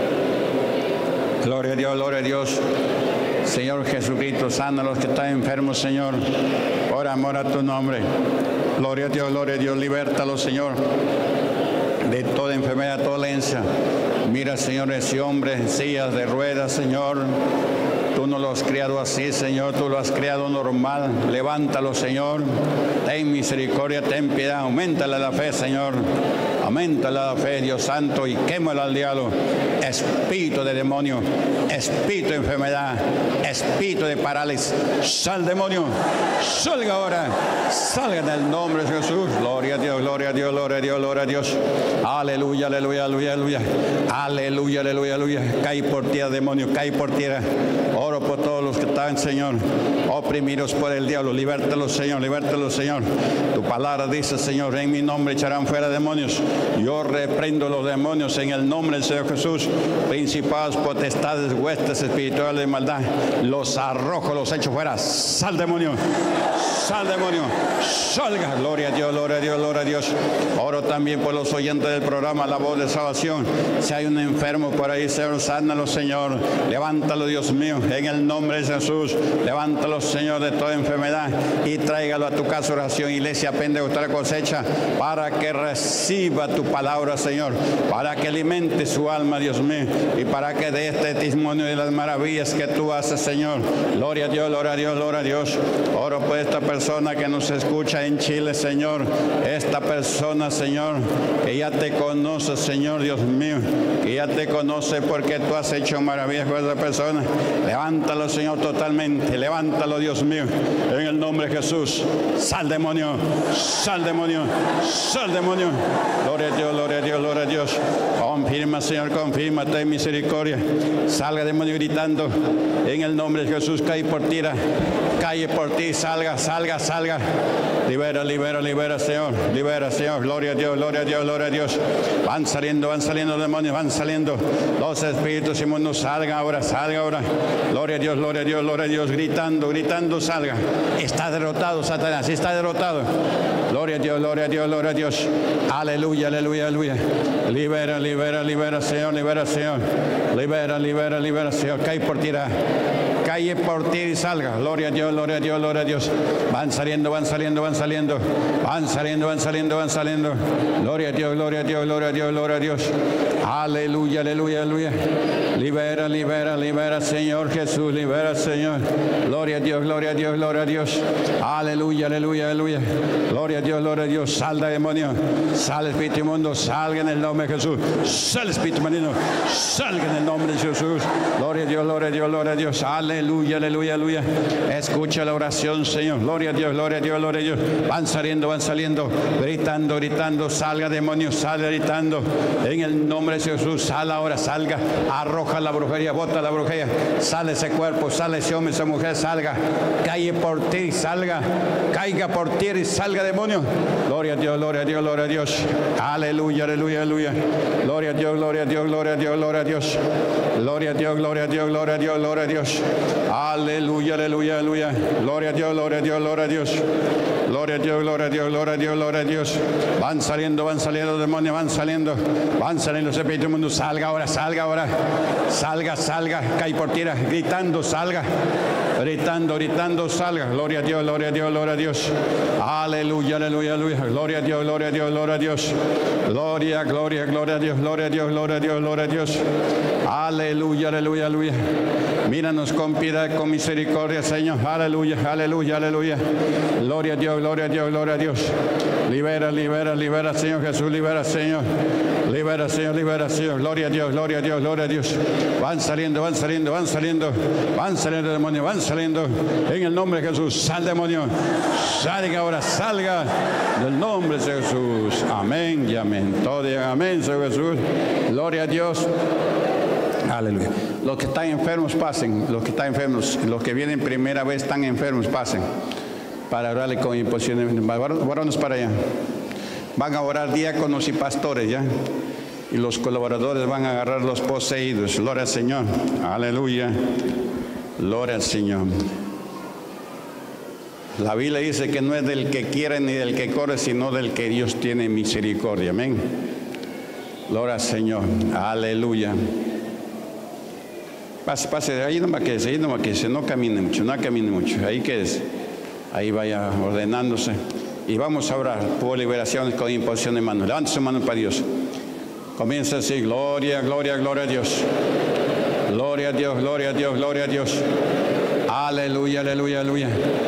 Gloria a Dios, gloria a Dios. Señor Jesucristo, sana a los que están enfermos, Señor. Por amor a tu nombre. Gloria a Dios, gloria a Dios. Libértalos, Señor, de toda enfermedad, toda dolencia. Mira, Señor, ese hombre en sillas de ruedas, Señor. Tú no lo has creado así, Señor. Tú lo has creado normal. Levántalo, Señor. Ten misericordia, ten piedad. Auméntale la fe, Señor. Auméntale la fe, Dios Santo, y quémala al diablo. Espíritu de demonio, espíritu de enfermedad, espíritu de parálisis. Sal, demonio. Salga ahora. Salga en el nombre de Jesús. Gloria a Dios, gloria a Dios, gloria a Dios, gloria a Dios. Aleluya, aleluya, aleluya, aleluya. Aleluya, aleluya, aleluya. Cae por tierra, demonio, cae por tierra. Oro por todos los que están, Señor, oprimidos por el diablo. Libértalos, Señor, libértalos, Señor. Tu palabra dice, Señor, en mi nombre echarán fuera demonios. Yo reprendo los demonios en el nombre del Señor Jesús. Principados, potestades, huestes espirituales de maldad, los arrojo, los echo fuera. Sal, demonio. Sal, demonio. Salga. Gloria a Dios, gloria a Dios, gloria a Dios. Oro también por los oyentes del programa La Voz de Salvación. Si hay un enfermo por ahí, Señor, sánalo, Señor. Levántalo, Dios mío, en el nombre de Jesús. Levántalo, Señor, de toda enfermedad y tráigalo a tu casa oración, iglesia pentecostal cosecha, para que reciba tu palabra, Señor, para que alimente su alma, Dios mío, y para que dé este testimonio de las maravillas que tú haces, Señor. Gloria a Dios, gloria a Dios, gloria a Dios. Oro por esta persona que nos escucha en Chile, Señor. Esta persona, Señor, que ya te conoce, Señor, Dios mío, que ya te conoce porque tú has hecho maravillas con esa persona. Levántalo, Señor, totalmente. Levántalo, Dios mío, en el nombre de Jesús. Sal, demonio. Sal, demonio. Sal, demonio. Gloria a Dios, gloria a Dios, gloria a Dios. Confirma, Señor, confirma, ten misericordia. Salga, demonio, gritando en el nombre de Jesús. Cae por ti, cae por ti, salga, salga, salga. Libera, libera, libera, Señor. Libera, Señor. Gloria a Dios, gloria a Dios, gloria a Dios. Van saliendo, van saliendo demonios, van saliendo. Los espíritus inmundos, salgan ahora, salga ahora. Gloria a Dios, gloria a Dios, gloria a Dios. Gritando, gritando, salga. Está derrotado, Satanás, está derrotado. Gloria a Dios, gloria a Dios, gloria a Dios. Aleluya, aleluya, aleluya. Libera, libera, libera, Señor, libera, Señor. Libera, libera, libera, Señor. Cae por tierra. Calle por ti y salga. Gloria a Dios, gloria a Dios, gloria a Dios. Van saliendo, van saliendo, van saliendo. Van saliendo, van saliendo, van saliendo. Gloria a Dios, gloria a Dios, gloria a Dios, gloria a Dios. Aleluya, aleluya, aleluya. Libera, libera, libera, Señor Jesús, libera, Señor. Gloria a Dios, gloria a Dios, gloria a Dios. Aleluya, aleluya, aleluya. Gloria a Dios, gloria a Dios. Salga, demonio. Sal, espíritu inmundo. Salga en el nombre de Jesús. Sal, espíritu maligno. Salga en el nombre de Jesús. Gloria a Dios, gloria a Dios, gloria a Dios. Aleluya, aleluya, aleluya. Escucha la oración, Señor. Gloria a Dios, gloria a Dios, gloria a Dios. Van saliendo, van saliendo. Gritando, gritando. Salga, demonio. Salga gritando. En el nombre de Jesús. Sal ahora, salga. Arroja la brujería. Bota la brujería. Sale ese cuerpo. Sale ese hombre, esa mujer. Salga. Calle por ti. Salga. Caiga por ti y salga, demonio. Gloria a Dios, gloria a Dios, gloria a Dios. Aleluya, aleluya, aleluya. Gloria a Dios, gloria a Dios, gloria a Dios, gloria a Dios. Gloria a Dios, gloria a Dios, gloria a Dios, gloria a Dios. Aleluya, aleluya, aleluya. Gloria a Dios, gloria a Dios, gloria a Dios. Gloria a Dios, gloria a Dios, gloria a Dios, gloria a Dios. Van saliendo, van saliendo demonios, van saliendo. Van saliendo ese espíritu mundo. Salga ahora, salga ahora. Salga, salga. Cae por tierra, gritando, salga. Gritando, gritando, salga. Gloria a Dios, gloria a Dios, gloria a Dios. Aleluya, aleluya, aleluya. Gloria a Dios, gloria a Dios, gloria a Dios. Gloria, gloria, gloria a Dios, gloria a Dios, gloria a Dios, gloria a Dios. Aleluya, aleluya, aleluya. Míranos con piedad, con misericordia, Señor. Aleluya, aleluya, aleluya. Gloria a Dios, gloria a Dios, gloria a Dios. Libera, libera, libera, Señor Jesús, libera, Señor. Libera, Señor, libera, Señor. Gloria a Dios, gloria a Dios, gloria a Dios. Van saliendo, van saliendo, van saliendo. Van saliendo demonios, van saliendo. En el nombre de Jesús, sal demonio. Salga ahora, salga. En el nombre de Jesús. Amén y amén. Todo digan amén, Señor Jesús. Gloria a Dios. Aleluya. Los que están enfermos, pasen. Los que están enfermos, los que vienen primera vez están enfermos, pasen. Para orarle con imposiciones. Varones para allá. Van a orar diáconos y pastores, ¿ya? Y los colaboradores van a agarrar los poseídos. Gloria al Señor. Aleluya. Gloria al Señor. La Biblia dice que no es del que quiere ni del que corre, sino del que Dios tiene misericordia. Amén. Gloria al Señor. Aleluya. Pase, pase. Ahí no me quede, ahí no me quede. No camine mucho, no camine mucho. Ahí quédese. Ahí vaya ordenándose. Y vamos a orar por liberaciones con imposición de manos. Levante su mano para Dios. Comienza así. Gloria, gloria, gloria a Dios. Gloria a Dios, gloria a Dios, gloria a Dios. Aleluya, aleluya, aleluya.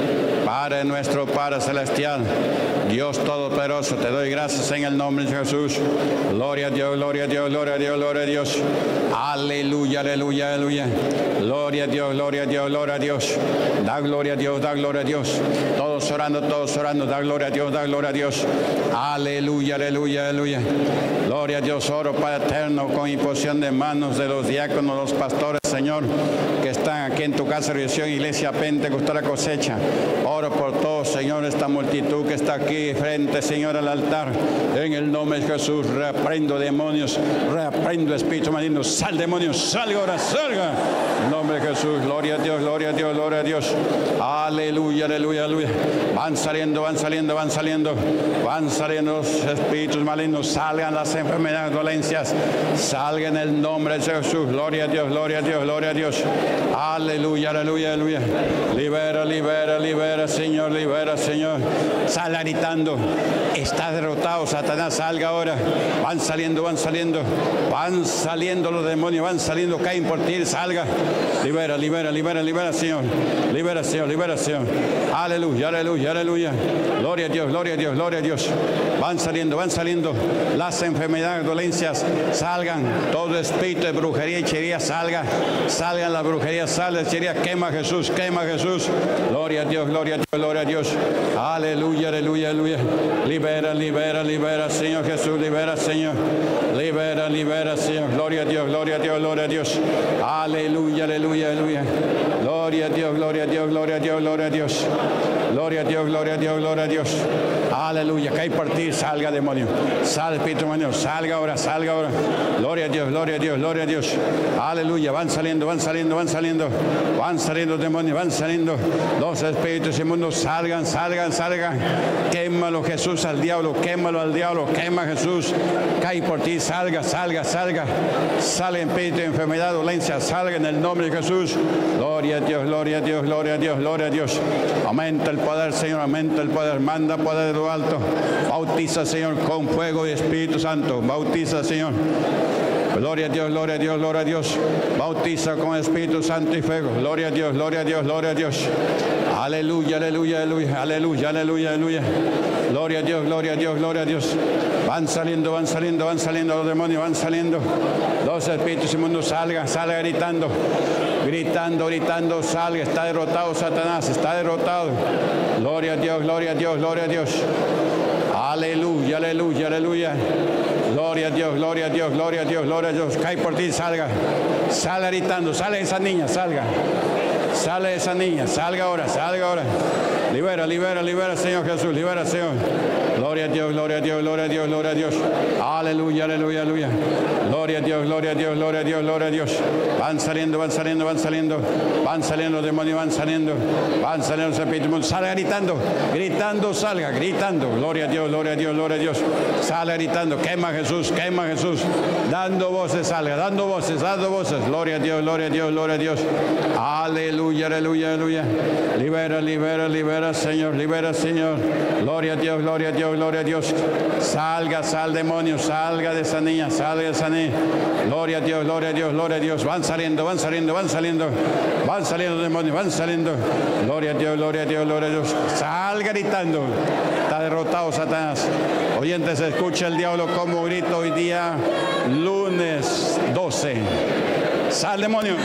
Padre nuestro, Padre celestial, Dios todopoderoso, te doy gracias en el nombre de Jesús. Gloria a Dios, gloria a Dios, gloria a Dios, gloria a Dios. Aleluya, aleluya, aleluya. Gloria a Dios, gloria a Dios, gloria a Dios. Da gloria a Dios, da gloria a Dios. Todos orando, todos orando, da gloria a Dios, da gloria a Dios. Aleluya, aleluya, aleluya. Gloria a Dios, oro Padre eterno con imposición de manos de los diáconos, los pastores, Señor, que están aquí en tu casa de oración, Iglesia Pentecostal Cosecha. Oro por todos, Señor, esta multitud que está aquí frente, Señor, al altar. En el nombre de Jesús, reprendo demonios, reprendo espíritu maligno. Sal, demonios, salga ahora, salga. En el nombre de Jesús, gloria a Dios, gloria a Dios, gloria a Dios. Aleluya, aleluya, aleluya. Van saliendo, van saliendo, van saliendo. Van saliendo los espíritus malignos. Salgan las enfermedades, dolencias. Salgan en el nombre de Jesús. Gloria a Dios, gloria a Dios, gloria a Dios. Aleluya, aleluya, aleluya. Libera, libera, libera, Señor, libera, Señor. Sal gritando. Está derrotado, Satanás, salga ahora. Van saliendo, van saliendo. Van saliendo los demonios, van saliendo, caen por ti, salga. Libera, libera, libera, libera, Señor. Libera, Señor, libera, Señor. Aleluya, aleluya, aleluya. Gloria a Dios, gloria a Dios, gloria a Dios. Van saliendo, van saliendo. Las enfermedades, dolencias, salgan. Todo espíritu de brujería y hechicería, salga. Salgan las brujerías, salga, hechicería. Quema Jesús, quema Jesús. Gloria a Dios, gloria a Dios, gloria a Dios. Aleluya, aleluya, aleluya. Libera, libera, libera, Señor Jesús, libera, Señor. Libera, libera, Señor. Gloria a Dios, gloria a Dios, gloria a Dios. Aleluya, aleluya, aleluya. Gloria a Dios, gloria a Dios, gloria a Dios, gloria a Dios. Gloria a Dios, gloria a Dios, gloria a Dios. Aleluya, cae por ti, salga demonio. Sal, espíritu demonio, salga ahora, salga ahora. Gloria a Dios, gloria a Dios, gloria a Dios. Aleluya, van saliendo, van saliendo, van saliendo. Van saliendo demonios, van saliendo. Los espíritus inmundos, salgan, salgan, salgan. Quémalo Jesús al diablo, quémalo al diablo, quema Jesús. Cae por ti, salga, salga, salga. Sale espíritu de enfermedad, dolencia, salga en el nombre de Jesús. Gloria a Dios, gloria a Dios, gloria a Dios, gloria a Dios. Aumenta el poder, Señor, aumenta el poder. Manda poder de lo alto. Bautiza, Señor, con fuego y Espíritu Santo. Bautiza, Señor. Gloria a Dios, gloria a Dios, gloria a Dios. Bautiza con Espíritu Santo y fuego. Gloria a Dios, gloria a Dios, gloria a Dios. Aleluya, aleluya, aleluya, aleluya, aleluya, aleluya. Gloria a Dios, gloria a Dios, gloria a Dios. Van saliendo, van saliendo, van saliendo los demonios, van saliendo. Los espíritus inmundos, salgan, salgan gritando. Gritando, gritando, salga. Está derrotado Satanás, está derrotado. Gloria a Dios, gloria a Dios, gloria a Dios. Aleluya, aleluya, aleluya. Gloria a Dios, gloria a Dios, gloria a Dios, gloria a Dios. Cae por ti, salga. Sale gritando, sale esa niña, salga. Sale esa niña, salga ahora, salga ahora. Libera, libera, libera, Señor Jesús, libera, Señor. Gloria a Dios, gloria a Dios, gloria a Dios, gloria a Dios. Aleluya, aleluya, aleluya. Gloria a Dios, gloria a Dios, gloria a Dios, gloria a Dios. Van saliendo, van saliendo, van saliendo. Van saliendo los demonios, van saliendo. Van saliendo los espíritus. Salga gritando, gritando, salga, gritando. Gloria a Dios, gloria a Dios, gloria a Dios. Sale gritando, quema Jesús, quema Jesús. Dando voces, salga, dando voces, dando voces. Gloria a Dios, gloria a Dios, gloria a Dios. Aleluya, aleluya, aleluya. Libera, libera, libera, Señor, libera, Señor. Gloria a Dios, gloria a Dios, gloria a Dios. Salga, sal demonio, salga de esa niña, salga de esa niña. Gloria a Dios, gloria a Dios, gloria a Dios. Van saliendo, van saliendo, van saliendo. Van saliendo demonios, van saliendo. Gloria a Dios, gloria a Dios, gloria a Dios. Salga gritando. Está derrotado Satanás. Oyentes, escucha el diablo como grita hoy día, lunes doce. Sal demonio.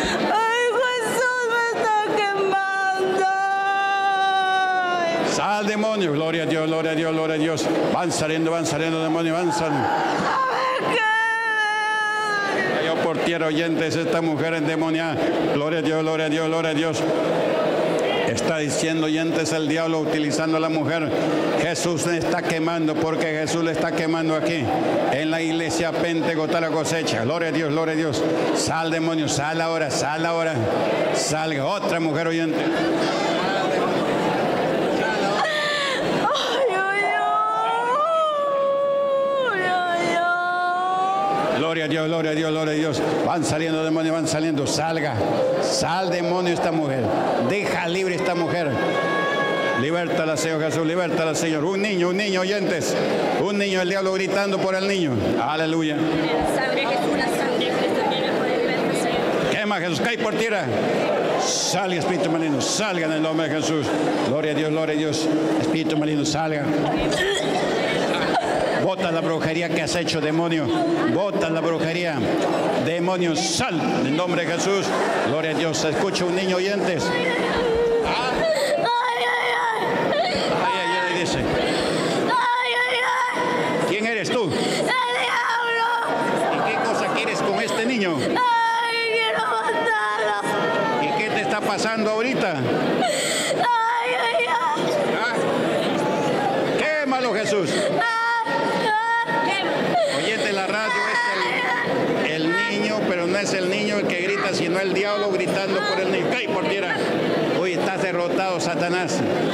Sal demonio, gloria a Dios, gloria a Dios, gloria a Dios. Van saliendo, van saliendo demonios, van saliendo. Cayó por tierra, oyentes, esta mujer endemoniada. Gloria a Dios, gloria a Dios, gloria a Dios. Está diciendo, oyentes, el diablo utilizando a la mujer. Jesús le está quemando, porque Jesús le está quemando aquí en la iglesia Pentecostal la cosecha. Gloria a Dios, gloria a Dios. Sal demonio, sal ahora, sal ahora. Salga otra mujer, oyente. Gloria a Dios, gloria a Dios, gloria a Dios. Van saliendo demonios, van saliendo. Salga, sal demonio esta mujer. Deja libre esta mujer. Libértala, Señor Jesús, libértala, Señor. Un niño, un niño, oyentes. Un niño, el diablo gritando por el niño. Aleluya. Quema Jesús, cae por tierra. Salga, espíritu maligno, salga en el nombre de Jesús. Gloria a Dios, gloria a Dios. Espíritu maligno, salga. Bota la brujería que has hecho, demonio. Bota la brujería. Demonio, sal en el nombre de Jesús. Gloria a Dios. Escucha un niño, oyentes. ¿Ah? Ay, ay, ay, dice. ¿Quién eres tú? ¡El diablo! ¿Y qué cosa quieres con este niño? ¡Ay, quiero matarlo! ¿Y qué te está pasando ahorita? ¡Ay, ay, ay! ¿Ah? Quémalo, Jesús. Oyente, la radio es el, el niño, pero no es el niño el que grita, sino el diablo gritando por el niño. ¡Cae por tierra! Uy, estás derrotado, Satanás.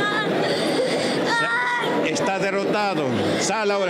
Sa estás derrotado. Sal ahora.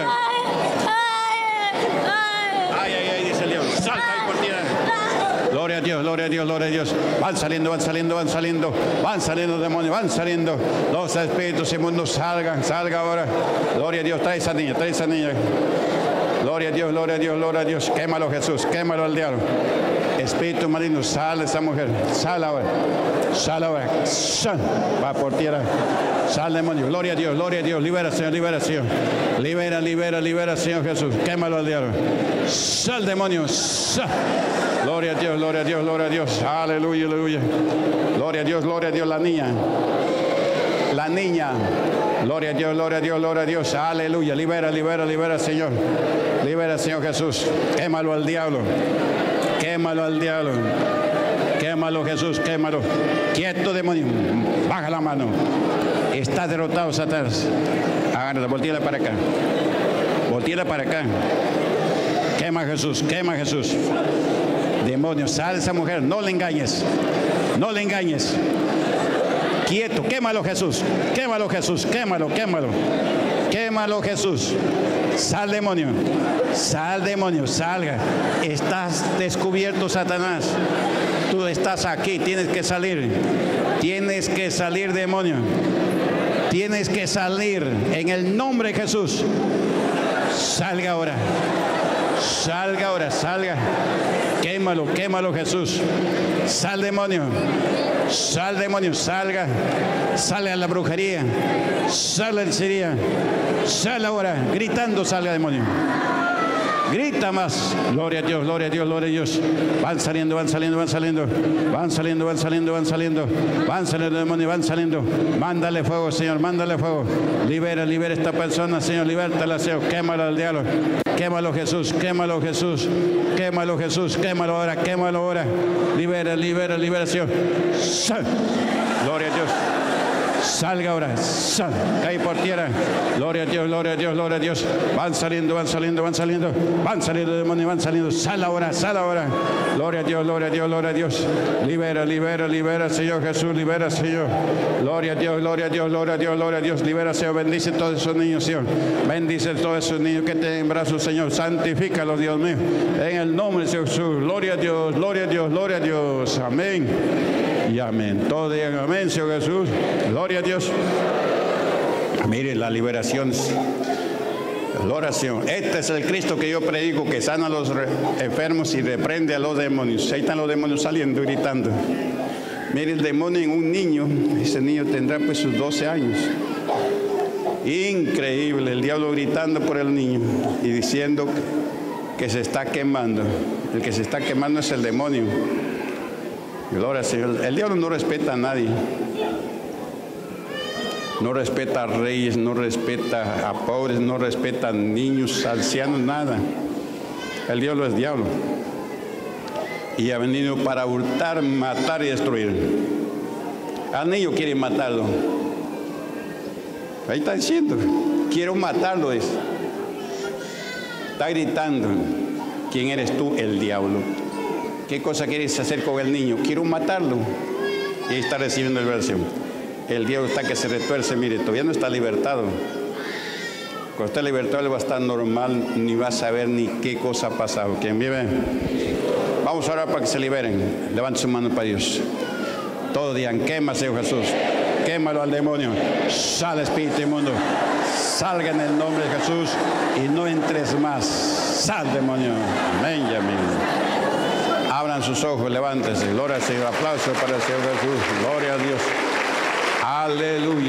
Ay, ay, ay, dice el diablo. Sal, cae por tierra. Gloria a Dios, gloria a Dios, gloria a Dios. Van saliendo, van saliendo, van saliendo. Van saliendo demonios, van saliendo. Los espíritus inmundos salgan, salga ahora. Gloria a Dios, trae esa niña, trae esa niña. Gloria a Dios, gloria a Dios, gloria a Dios. Quémalo, Jesús, quémalo al diablo. Espíritu maligno, sal esa mujer. Sal ahora. Sal ahora. Sal. Va por tierra. Sal, demonio. Gloria a Dios, gloria a Dios. Libera, Señor, libera, Señor. Libera, libera, libera, Señor Jesús. Quémalo al diablo. Sal, demonio. Sal. Gloria a Dios, gloria a Dios, gloria a Dios. Aleluya, aleluya. Gloria a Dios, gloria a Dios. La niña. La niña. Gloria a Dios, gloria a Dios, gloria a Dios. Aleluya. Libera, libera, libera, Señor. Libera, Señor Jesús. Quémalo al diablo. Quémalo al diablo. Quémalo, Jesús, quémalo. Quieto, demonio. Baja la mano. Está derrotado, Satanás. Agárrala, volteala para acá. Volteala para acá. Quema, Jesús, quema, Jesús. Demonio, sal esa mujer. No le engañes. No le engañes. Quieto, quémalo, Jesús. Quémalo, Jesús. Quémalo, quémalo. Quémalo, Jesús. Sal, demonio. Sal, demonio. Salga. Estás descubierto, Satanás. Tú estás aquí. Tienes que salir. Tienes que salir, demonio. Tienes que salir en el nombre de Jesús. Salga ahora. Salga ahora. Salga. Quémalo, quémalo, Jesús. Sal, demonio. Sal, demonio, salga. Sale a la brujería. Sale a la hechicería. Sal ahora. Gritando, salga, demonio. Grita más. Gloria a Dios, gloria a Dios, gloria a Dios. Van saliendo, van saliendo, van saliendo. Van saliendo, van saliendo, van saliendo. Van saliendo, demonios, van saliendo. Mándale fuego, Señor, mándale fuego. Libera, libera esta persona, Señor. Libértala, Señor. Quémalo al diablo. Quémalo, Jesús. Quémalo, Jesús. Quémalo, Jesús. Quémalo ahora, quémalo ahora. Libera, libera, libera, Señor. Sal. Gloria a Dios. salga ahora, sal, cae por tierra. Gloria a Dios, gloria a Dios, gloria a Dios. Van saliendo, van saliendo, van saliendo, van saliendo demonios, van saliendo. Sal ahora, sal ahora. Gloria a Dios, gloria a Dios, gloria a Dios. Libera, libera, libera, Señor Jesús, libera, Señor. Gloria a Dios, gloria a Dios, gloria a Dios, gloria a Dios. Libera, Señor, bendice a todos esos niños, Señor. Bendice a todos esos niños que tienen en brazos, Señor. Santifícalos, Dios mío. En el nombre de Jesús. Gloria a Dios, gloria a Dios, gloria a Dios. Amén. Y amén. Todos digan amén, Señor Jesús. Gloria a Dios. Mire la liberación. La oración. Este es el Cristo que yo predico, que sana a los enfermos y reprende a los demonios. Ahí están los demonios saliendo, gritando. Mire el demonio en un niño. Ese niño tendrá pues sus doce años. Increíble. El diablo gritando por el niño y diciendo que se está quemando. El que se está quemando es el demonio. Gloria al Señor. El diablo no respeta a nadie. No respeta a reyes, no respeta a pobres, no respeta a niños, ancianos, nada. El diablo es diablo. Y ha venido para hurtar, matar y destruir. Al niño quiere matarlo. Ahí está diciendo, quiero matarlo. Es. Está gritando. ¿Quién eres tú? El diablo. ¿Qué cosa quieres hacer con el niño? Quiero matarlo. Y ahí está recibiendo el versión. El diablo está que se retuerce, mire, todavía no está libertado. Cuando esté libertado, él va a estar normal, ni va a saber ni qué cosa ha pasado. ¿Quién vive? Vamos a orar para que se liberen. Levante su mano para Dios. Todos digan, quema, Señor Jesús. Quémalo al demonio. Sal, espíritu inmundo. Salga en el nombre de Jesús y no entres más. Sal, demonio. Amén y amén. Abran sus ojos, levántense. Gloria al Señor. Aplauso para el Señor Jesús. Gloria a Dios. Aleluya.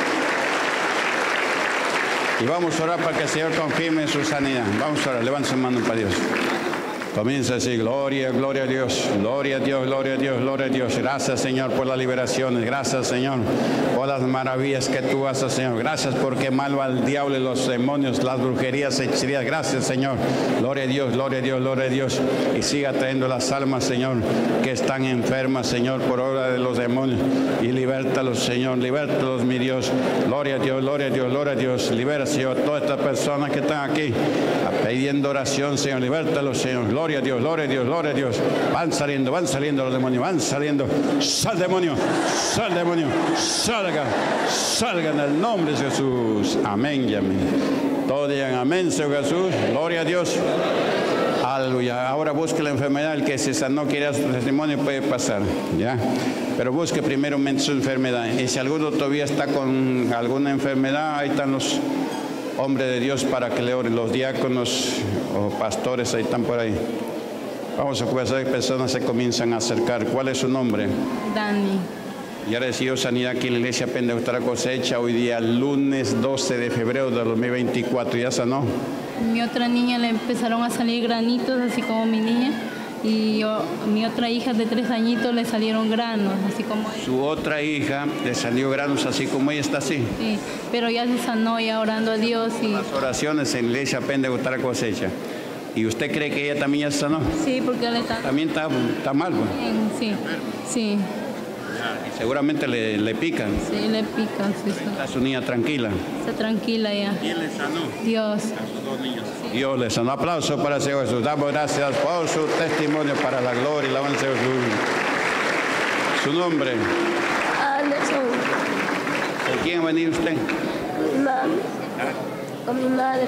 Y vamos a orar para que el Señor confirme su sanidad. Vamos a orar, levanta su mano para Dios. Comienza así, gloria, gloria a Dios, gloria a Dios, gloria a Dios, gloria a Dios. Gracias, Señor, por las liberaciones. Gracias, Señor, por las maravillas que tú haces, Señor. Gracias porque malva al diablo y los demonios, las brujerías, hechicerías. Gracias, Señor. Gloria a Dios, gloria a Dios, gloria a Dios. Y siga trayendo las almas, Señor, que están enfermas, Señor, por obra de los demonios. Y libértalos, Señor, libértalos, mi Dios. Gloria a Dios, gloria a Dios, gloria a Dios. Libera, Señor, todas estas personas que están aquí pidiendo oración, Señor. Libértalos, Señor. Gloria a Dios, gloria a Dios, gloria a Dios. Van saliendo, van saliendo los demonios, van saliendo. Sal, demonio, sal, demonio, salga, salga en el nombre de Jesús. Amén y amén. Todos digan amén, Señor Jesús. Gloria a Dios. Aleluya. Ahora busque la enfermedad. El que se sanó, quiere su testimonio, puede pasar, ¿ya? Pero busque primeramente su enfermedad. Y si alguno todavía está con alguna enfermedad, ahí están los hombres de Dios para que le oren. Los diáconos o pastores, ahí están por ahí. Vamos a ver, personas se comienzan a acercar. ¿Cuál es su nombre? Dani. Ya recibió sanidad aquí en la iglesia Pentecostal Cosecha. Hoy día, lunes doce de febrero de dos mil veinticuatro. ¿Ya sanó? Mi otra niña le empezaron a salir granitos, así como mi niña. Y yo, mi otra hija de tres añitos le salieron granos, así como ella. Su otra hija le salió granos así como ella está así. Sí, pero ya se sanó, ya orando a Dios. Y las oraciones en la iglesia Pentecostal Cosecha. ¿Y usted cree que ella también ya sanó? sí, porque él está También está, está mal, pues. bien, sí, sí, Y seguramente le, le pican. sí, le pica, sí, sí. Está su niña tranquila. Está tranquila ya. ¿Quién le sanó? Dios. A sus dos niños. Dios les da un aplauso para el Señor Jesús. Damos gracias por su testimonio para la gloria y la alabanza de Jesús. Su nombre. Anderson, ¿Con quién va a venir usted? con mi mami, con mi madre.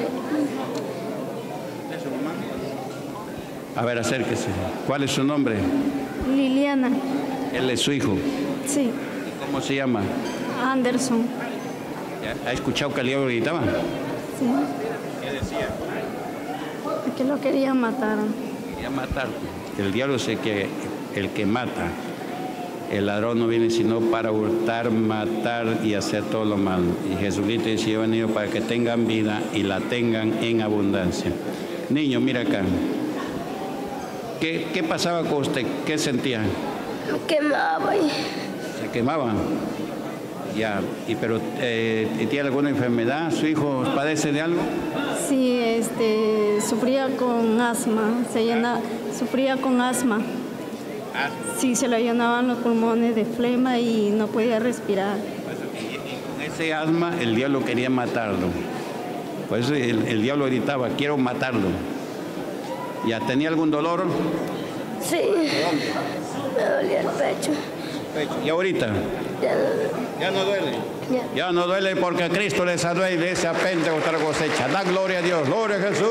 A ver, acérquese. ¿Cuál es su nombre? Liliana. Él es su hijo. Sí. ¿Cómo se llama? Anderson. ¿Ha escuchado que el diablo gritaba? Sí. ¿Qué decía? Que lo quería matar. Quería matar. El diablo es el que, el que mata. El ladrón no viene sino para hurtar, matar y hacer todo lo malo. Y Jesucristo dice, yo he venido para que tengan vida y la tengan en abundancia. Niño, mira acá. ¿Qué, qué pasaba con usted? ¿Qué sentía? Me quemaba y ¿Se quemaba? Ya. Y, pero, eh, ¿tiene alguna enfermedad? ¿Su hijo padece de algo? Sí, este, sufría con asma. Se llena, sufría con asma. Sí, se le llenaban los pulmones de flema y no podía respirar. ¿Y, ese asma, el diablo quería matarlo. Por eso el, el diablo gritaba, quiero matarlo. ¿Ya tenía algún dolor? Sí. Me dolía el pecho. ¿Y ahorita? Ya no, ¿Ya no duele? ya. Ya no duele porque Cristo le sanó y le esa Pentecostal cosecha. Da gloria a Dios, gloria a Jesús.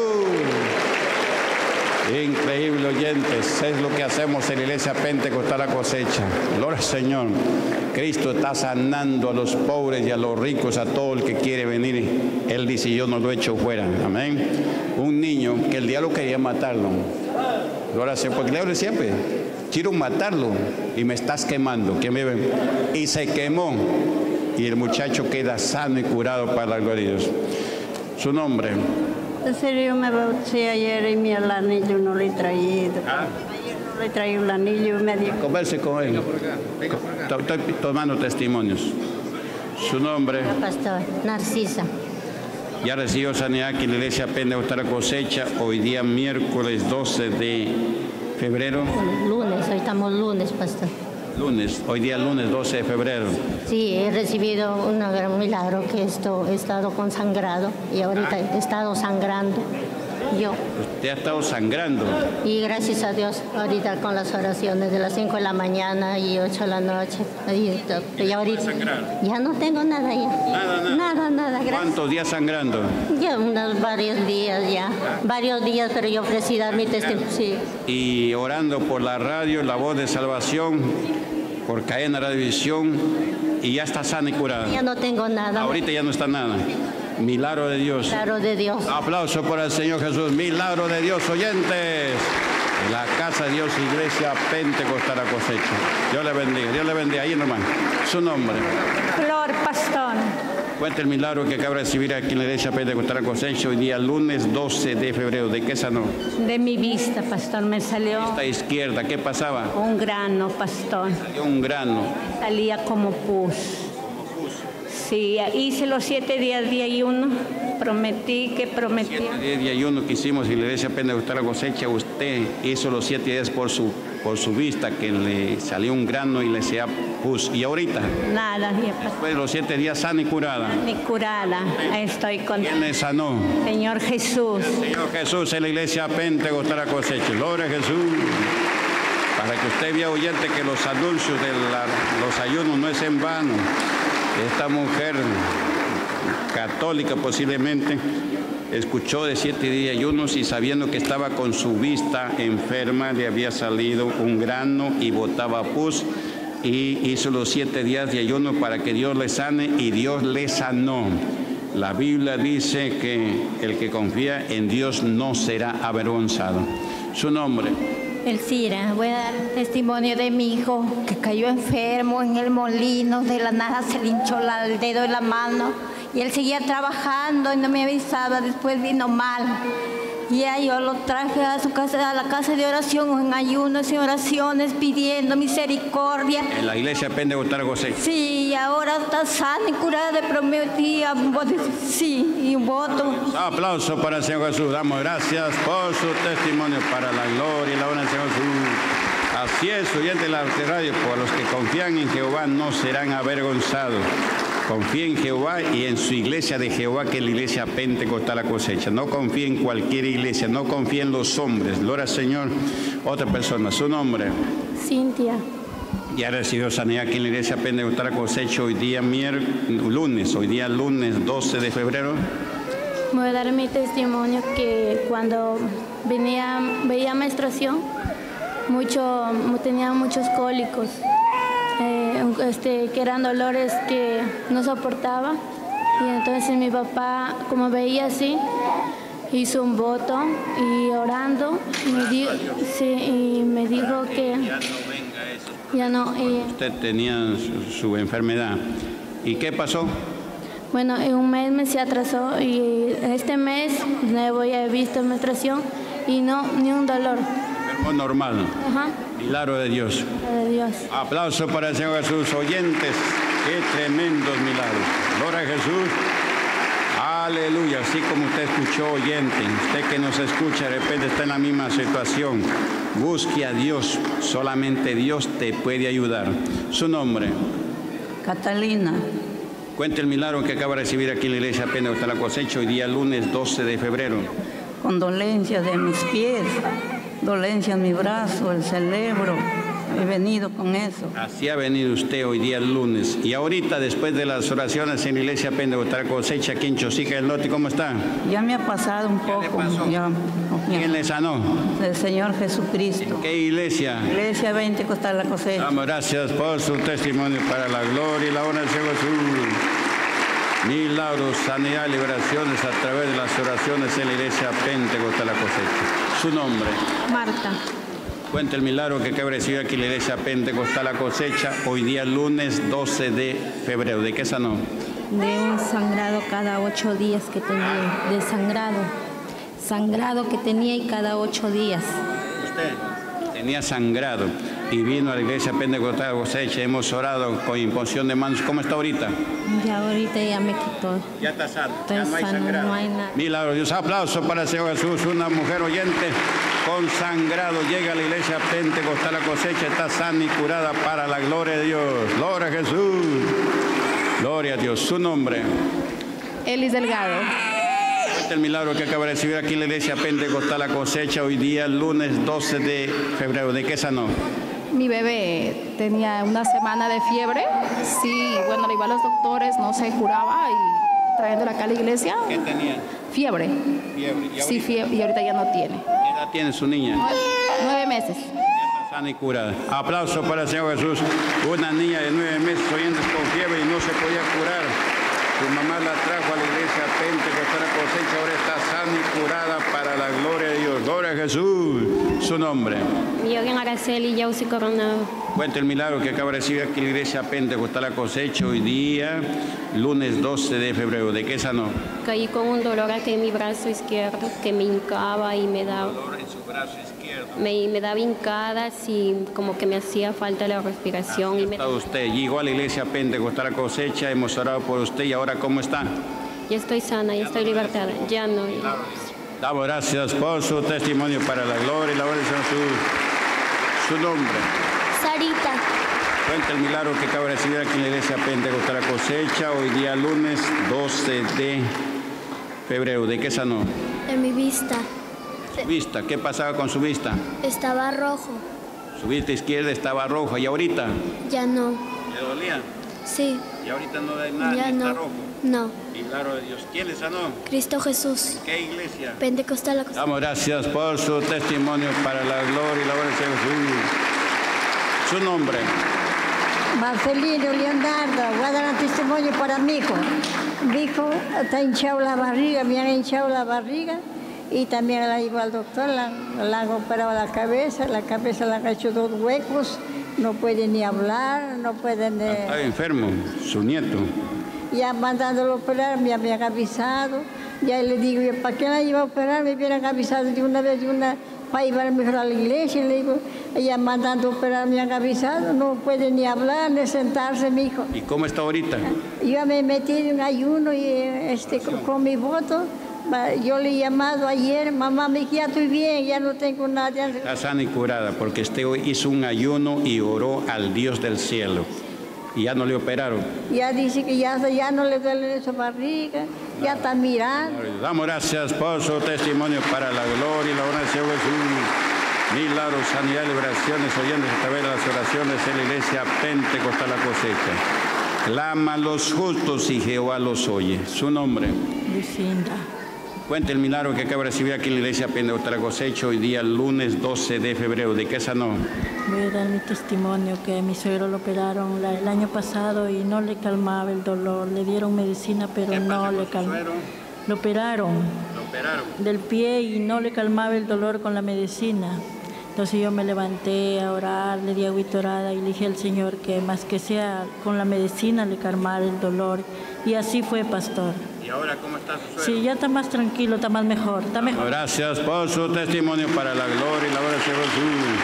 Increíble, oyentes, es lo que hacemos en la iglesia Pentecostal la cosecha. Gloria al Señor. Cristo está sanando a los pobres y a los ricos, a todo el que quiere venir. Él dice, yo no lo he hecho fuera. Amén. Un niño que el diablo quería matarlo. Gloria al Señor, porque el diablo siempre, quiero matarlo y me estás quemando. ¿Quién me ve? Y se quemó. Y el muchacho queda sano y curado para la gloria de Dios. Su nombre. En serio, yo me bauticé ayer y mi el anillo no le he traído. ¿Ah? Ayer no le traí el anillo y me dijo. Converse con él. Estoy tomando testimonios. Su nombre. Pastor, Narcisa. Ya recibió sanidad aquí en la iglesia Pentecostal cosecha. Hoy día miércoles doce de febrero. Lunes, hoy estamos lunes, pastor. Lunes, hoy día lunes doce de febrero. Sí, he recibido un gran milagro que esto, he estado consangrado y ahorita he estado sangrando yo. Usted ha estado sangrando. Y gracias a Dios, ahorita con las oraciones de las cinco de la mañana y ocho de la noche. Y, y ahorita ya no tengo nada ya. Nada, nada. Nada, nada, gracias. ¿Cuántos días sangrando? Ya unos varios días ya. Varios días, pero yo ofrecí dar mi testimonio. Sí. Y orando por la radio, la voz de salvación, por cadena Radiovisión, y ya está sana y curada. Ya no tengo nada. Ahorita ya no está nada. Milagro de Dios. Milagro de Dios. Aplauso por el Señor Jesús. Milagro de Dios, oyentes. La casa de Dios, iglesia Pentecostal la cosecha. Dios le bendiga. Dios le bendiga. Ahí nomás. Su nombre. Flor Pastor. Cuenta el milagro que acaba de recibir aquí en la iglesia Pentecostal la cosecha hoy día lunes doce de febrero. ¿De qué sanó? De mi vista, pastor, me salió Esta izquierda, ¿qué pasaba? un grano, pastor. Salió un grano. Salía como pus. Sí, hice los siete días de ayuno. Prometí que prometí. Siete días de ayuno que hicimos en la iglesia Pentecostal la cosecha. Usted hizo los siete días por su, por su vista, que le salió un grano y le sea pus. ¿Y ahorita? Nada, ya pasó. Después de los siete días sana y curada. Ni curada. Estoy con ¿Quién le sanó? Señor Jesús. Señor Jesús en la iglesia Pentecostal la cosecha. Gloria a Jesús. Para que usted vea, oyente, que los anuncios de la, los ayunos no es en vano. Esta mujer católica posiblemente escuchó de siete días de ayunos y sabiendo que estaba con su vista enferma, le había salido un grano y botaba pus, y hizo los siete días de ayuno para que Dios le sane, y Dios le sanó. La Biblia dice que el que confía en Dios no será avergonzado. Su nombre. Elcira, voy a dar testimonio de mi hijo que cayó enfermo en el molino, de la nada se le hinchó la- el dedo de la mano y él seguía trabajando y no me avisaba, después vino mal. Y ya yo lo traje a su casa, a la casa de oración, en ayunos y oraciones, pidiendo misericordia. En la iglesia Pentecostal cosecha. Sí, y ahora está sana y curada, le prometí a un voto, sí, y un voto. Aplauso para el Señor Jesús. Damos gracias por su testimonio para la gloria y la honra del Señor Jesús. Así es, oyente de la radio, por los que confían en Jehová no serán avergonzados. Confía en Jehová y en su iglesia de Jehová, que es la iglesia Pentecostal la cosecha. No confía en cualquier iglesia, no confía en los hombres. Gloria al Señor. Otra persona, su nombre. Cintia. Ya recibió sanidad aquí en la iglesia Pentecostal la cosecha hoy día mier... lunes, hoy día lunes doce de febrero. Voy a dar mi testimonio que cuando venía, veía menstruación, mucho, tenía muchos cólicos, eh, este, que eran dolores que no soportaba. Y entonces mi papá, como veía así, hizo un voto y orando, me di, sí, y me dijo que ya no. Y, Usted tenía su, su enfermedad. ¿Y qué pasó? Bueno, en un mes me se atrasó y este mes nuevo ya he visto menstruación y no, ni un dolor. Enfermo normal. Ajá, Milagro de Dios. de Dios. Aplauso para el Señor Jesús. Oyentes, qué tremendos milagros. Gloria a Jesús. Aleluya. Así como usted escuchó, oyente, usted que nos escucha, de repente está en la misma situación. Busque a Dios. Solamente Dios te puede ayudar. Su nombre. Catalina. Cuente el milagro que acaba de recibir aquí en la iglesia Pentecostal La Cosecha hoy día lunes doce de febrero. Con dolencias de mis pies, dolencias en mi brazo, el cerebro. He venido con eso. Así ha venido usted hoy día lunes. Y ahorita, después de las oraciones en la iglesia Pentecostal La Cosecha aquí en Chosica del Norte, ¿cómo está? Ya me ha pasado un poco. ¿Qué le pasó? Ya, ya. ¿Quién le sanó? El Señor Jesucristo. ¿En qué iglesia? Iglesia Pentecostal La Cosecha. Damos gracias por su testimonio para la gloria y la honra del Señor Jesús. Milagros, sanidad, liberaciones a través de las oraciones en la iglesia Pentecostal La Cosecha. Su nombre. Marta. Cuenta el milagro que acaba de recibir aquí en la iglesia Pentecostal La Cosecha hoy día lunes doce de febrero. ¿De qué sanó? De un sangrado cada ocho días que tenía. De sangrado. Sangrado que tenía y cada ocho días. Usted tenía sangrado y vino a la iglesia Pentecostal La Cosecha. Hemos orado con imposición de manos. ¿Cómo está ahorita? Ya ahorita ya me quitó. Ya está sano. Estoy Ya no hay sano, sangrado. no hay nada. Milagro. Dios, aplauso para el Señor Jesús. Una mujer oyente con sangrado llega a la iglesia Pentecostal La Cosecha, está sana y curada para la gloria de Dios. Gloria a Jesús. Gloria a Dios. Su nombre. Elis Delgado. Este es el milagro que acaba de recibir aquí en la iglesia Pentecostal La Cosecha hoy día lunes doce de febrero. ¿De qué sanó? Mi bebé tenía una semana de fiebre. Sí, bueno, le iba a los doctores, no se curaba y trayéndola acá a la iglesia. ¿Qué tenía? Fiebre. Fiebre. ¿Y sí, fiebre. Y ahorita ya no tiene. ¿Qué edad tiene su niña? Nueve, nueve meses. Ya está sana y curada. Aplauso para el Señor Jesús. Una niña de nueve meses oyentes con fiebre y no se podía curar. Su mamá la trajo a la iglesia Pentecostal La Cosecha, ahora está sana y curada para la gloria de Dios. Gloria a Jesús. Su nombre. Miriam Araceli Yausi Coronado. Cuenta el milagro que acaba de recibir aquí en la iglesia Pentecostal La Cosecha hoy día, lunes doce de febrero. ¿De qué sanó? Caí con un dolor aquí en mi brazo izquierdo que me hincaba y me daba. Dolor en su brazo izquierdo. Me, me daba hincadas y como que me hacía falta la respiración. Así y me... está usted. Llegó a la iglesia Pentecostal La Cosecha, hemos orado por usted y ahora ¿cómo está? Ya estoy sana, ya estoy libertada. Ya no. Ya. Damos gracias por su testimonio para la gloria y la honra de Jesús. Su nombre. Sarita. Cuenta el milagro que acaba de recibir aquí en la iglesia Pentecostal La Cosecha hoy día lunes doce de febrero. ¿De qué sanó? De mi vista. Su vista. ¿Qué pasaba con su vista? Estaba rojo. Su vista izquierda estaba roja. ¿Y ahorita? Ya no. ¿Le dolía? Sí. ¿Y ahorita no da nada? Ya ¿Ni no. está rojo? No. Milagro de Dios. ¿Quién le sanó? Cristo Jesús. ¿Qué iglesia? Pentecostal La Cosecha. Damos gracias por su testimonio para la gloria y la honra de Jesús. Su nombre. Marcelino Leonardo, voy a dar un testimonio para mi hijo. Mi hijo está hinchado la barriga, me han hinchado la barriga y también la iba al doctor, la, la han operado la cabeza, la cabeza le han hecho dos huecos, no puede ni hablar, no puede ni... Está enfermo, su nieto. Ya mandándolo a operar, me habían avisado, ya le digo, ¿para qué la iba a operar? Me hubieran avisado de una vez, de una... para llevarme a la iglesia, le digo, ella mandando operar me han avisado, no puede ni hablar, ni sentarse, mi hijo. ¿Y cómo está ahorita? Yo me metí en un ayuno y este, con, con mi voto, yo le he llamado ayer, mamá, me dije, ya estoy bien, ya no tengo nada. Está sana y curada, porque usted hoy hizo un ayuno y oró al Dios del cielo. Y ya no le operaron. Ya dice que ya, ya no le duele esa barriga, no. Ya está mirando. Damos gracias por su testimonio para la gloria y la honra de Señor Jesús. Milagros, sanidad, liberaciones, oyentes a través de las oraciones en la iglesia Pentecostal La Cosecha. Clama a los justos y Jehová los oye. Su nombre. Lucinda. Cuenta el milagro que acaba de recibir aquí en la iglesia Pentecostal La Cosecha hoy día lunes doce de febrero. ¿De qué sanó? Voy a dar mi testimonio que mi suegro lo operaron la, el año pasado y no le calmaba el dolor. Le dieron medicina pero no le calmaba. Lo operaron, lo operaron del pie y no le calmaba el dolor con la medicina. Entonces yo me levanté a orar, le di agüita orada y le dije al Señor que más que sea con la medicina le calmara el dolor. Y así fue, pastor. ¿Y ahora cómo está su suegro? Sí, ya está más tranquilo, está más mejor, está mejor. Gracias por su testimonio para la gloria y la honra de Jesús.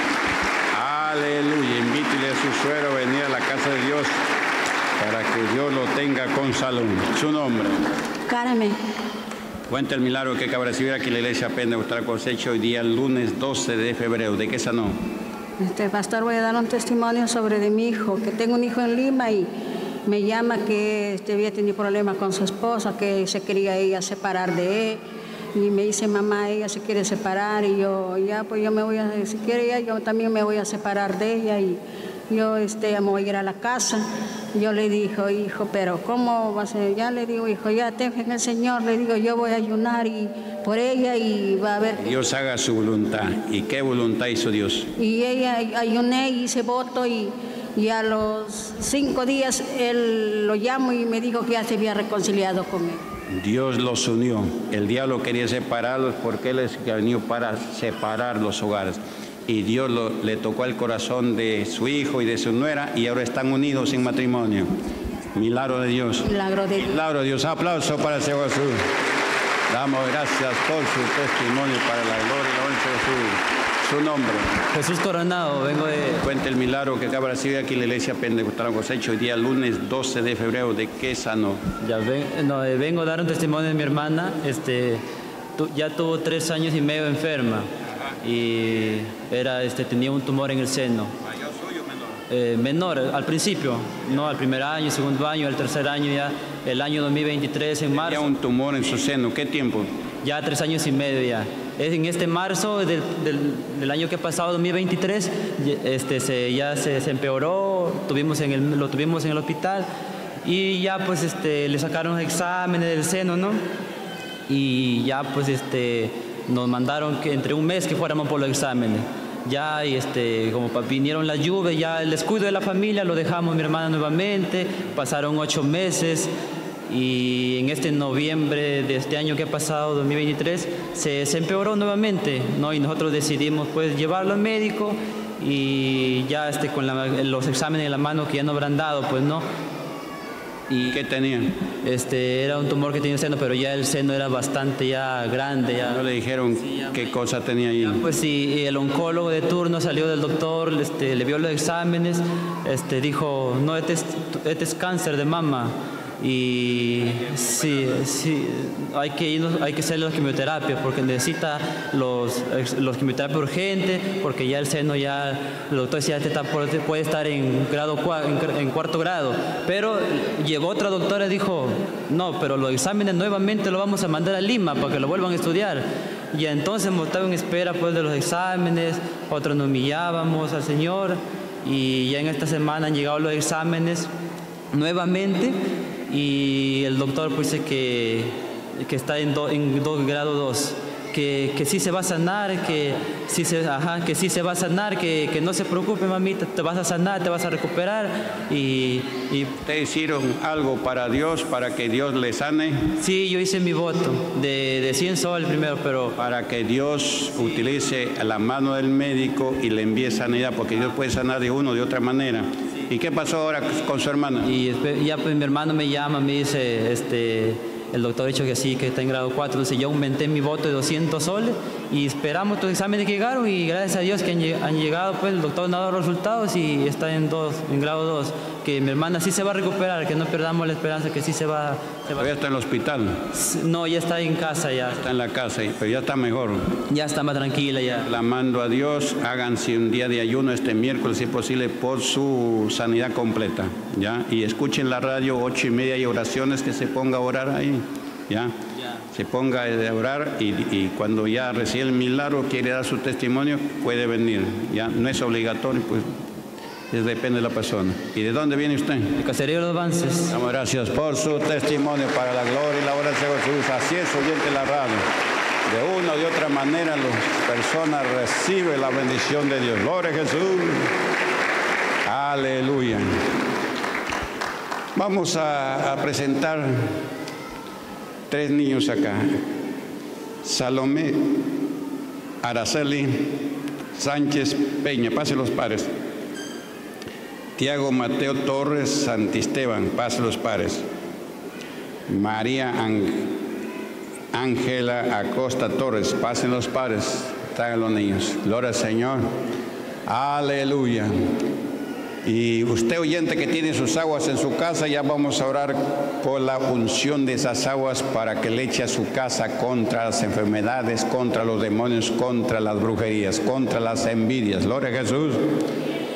Aleluya. Invítele a su suegro a venir a la casa de Dios para que Dios lo tenga con salud. Su nombre. Carmen. Cuenta el milagro que acaba de recibir aquí en la iglesia Pentecostal La Cosecha hoy día lunes doce de febrero. ¿De qué sanó? Este pastor, voy a dar un testimonio sobre de mi hijo, que tengo un hijo en Lima y me llama que este, había tenido problemas con su esposa, que se quería ella separar de él. Y me dice, mamá, ella se quiere separar. Y yo, ya, pues yo me voy a, si quiere ella, yo también me voy a separar de ella. Y yo este, me voy a ir a la casa. Yo le digo, hijo, pero ¿cómo va a ser? Ya le digo, hijo, ya ten fe en el Señor. Le digo, yo voy a ayunar y, por ella y va a haber... Dios haga su voluntad. ¿Y qué voluntad hizo Dios? Y ella ayuné y hice voto y, y a los cinco días él lo llamo y me dijo que ya se había reconciliado con él. Dios los unió. El diablo quería separarlos porque él es venido para separar los hogares. Y Dios lo, le tocó el corazón de su hijo y de su nuera y ahora están unidos en matrimonio. Milagro de Dios. Milagro de Dios. Milagro de Dios. Aplauso para el Señor Jesús. Damos gracias por su testimonio para la gloria y la honra de su, su nombre. Jesús Coronado, vengo de... Cuenta el milagro que acaba de recibir aquí en la iglesia Pentecostal Cosecho, hoy día lunes doce de febrero. ¿De qué sanó? Ya ven, no, vengo a dar un testimonio de mi hermana. Este, tu, ya tuvo tres años y medio enferma. Y era, este, tenía un tumor en el seno. ¿Mayor suyo o menor? Eh, menor, al principio, no al primer año, segundo año, al tercer año ya, el año dos mil veintitrés, en marzo. Tenía un tumor en su seno, ¿qué tiempo? Ya tres años y medio ya. Es en este marzo del, del, del año que ha pasado, dos mil veintitrés, este, se, ya se, se empeoró, tuvimos en el, lo tuvimos en el hospital y ya pues este, le sacaron los exámenes del seno, ¿no? Y ya pues este... nos mandaron que entre un mes que fuéramos por los exámenes. Ya, y este, como vinieron las lluvias, ya el descuido de la familia lo dejamos mi hermana nuevamente. Pasaron ocho meses y en este noviembre de este año que ha pasado, dos mil veintitrés, se, se empeoró nuevamente, ¿no? Y nosotros decidimos pues llevarlo al médico y ya este, con la, los exámenes en la mano que ya no habrán dado, pues no. ¿Y qué tenía? Este, era un tumor que tenía el seno, pero ya el seno era bastante ya grande. Ya. ¿No le dijeron sí, ya, qué cosa tenía ahí? Ya, pues sí, el oncólogo de turno salió del doctor, este, le vio los exámenes, este, dijo, no, este es, este es cáncer de mama. Y sí, sí, hay que irnos, hay que hacerle la quimioterapia porque necesita los, los quimioterapias urgentes, porque ya el seno ya, el doctor decía, este está, puede estar en, grado, en, en cuarto grado. Pero llegó otra doctora y dijo, no, pero los exámenes nuevamente los vamos a mandar a Lima para que lo vuelvan a estudiar. Y entonces hemos estado en espera pues, de los exámenes, otros nos humillábamos al Señor y ya en esta semana han llegado los exámenes nuevamente. Y el doctor pues dice que, que está en, do, en do, grado dos, que, que sí se va a sanar, que sí se, ajá, que sí se va a sanar, que, que no se preocupe mamita, te vas a sanar, te vas a recuperar. Y, y ¿Ustedes hicieron algo para Dios, para que Dios le sane? Sí, yo hice mi voto de, de cien soles primero, pero... Para que Dios utilice la mano del médico y le envíe sanidad, porque Dios puede sanar de uno de otra manera. ¿Y qué pasó ahora con su hermana? Y ya pues mi hermano me llama, me dice, este, el doctor ha dicho que sí, que está en grado cuatro, entonces yo aumenté mi voto de doscientos soles y esperamos los exámenes que llegaron y gracias a Dios que han, han llegado, pues el doctor nos ha dado los resultados y está en, dos, en grado dos, que mi hermana sí se va a recuperar, que no perdamos la esperanza, que sí se va... Se va. ¿Todavía está en el hospital? No, ya está en casa ya. Está en la casa, pero ya está mejor. Ya está más tranquila ya. Clamando a Dios, háganse un día de ayuno este miércoles, si es posible, por su sanidad completa, ¿ya? Y escuchen la radio, ocho y media y oraciones, que se ponga a orar ahí, ¿ya? Se ponga a orar y, y cuando ya recibe el milagro, quiere dar su testimonio, puede venir, ¿ya? No es obligatorio, pues depende de la persona. ¿Y de dónde viene usted? De Caserío Los Avances. Damos gracias por su testimonio para la gloria y la obra de Jesús. Así es, oyente la radio. De una o de otra manera, las personas reciben la bendición de Dios. Gloria a Jesús. Aleluya. Vamos a, a presentar tres niños acá. Salomé Araceli Sánchez Peña. Pase los pares. Tiago Mateo Torres Santisteban. Pase los pares. María Ángela Acosta Torres. Pasen los pares. Traigan los niños. Gloria al Señor. Aleluya. Y usted, oyente, que tiene sus aguas en su casa, ya vamos a orar por la unción de esas aguas para que le eche a su casa contra las enfermedades, contra los demonios, contra las brujerías, contra las envidias. Gloria a Jesús.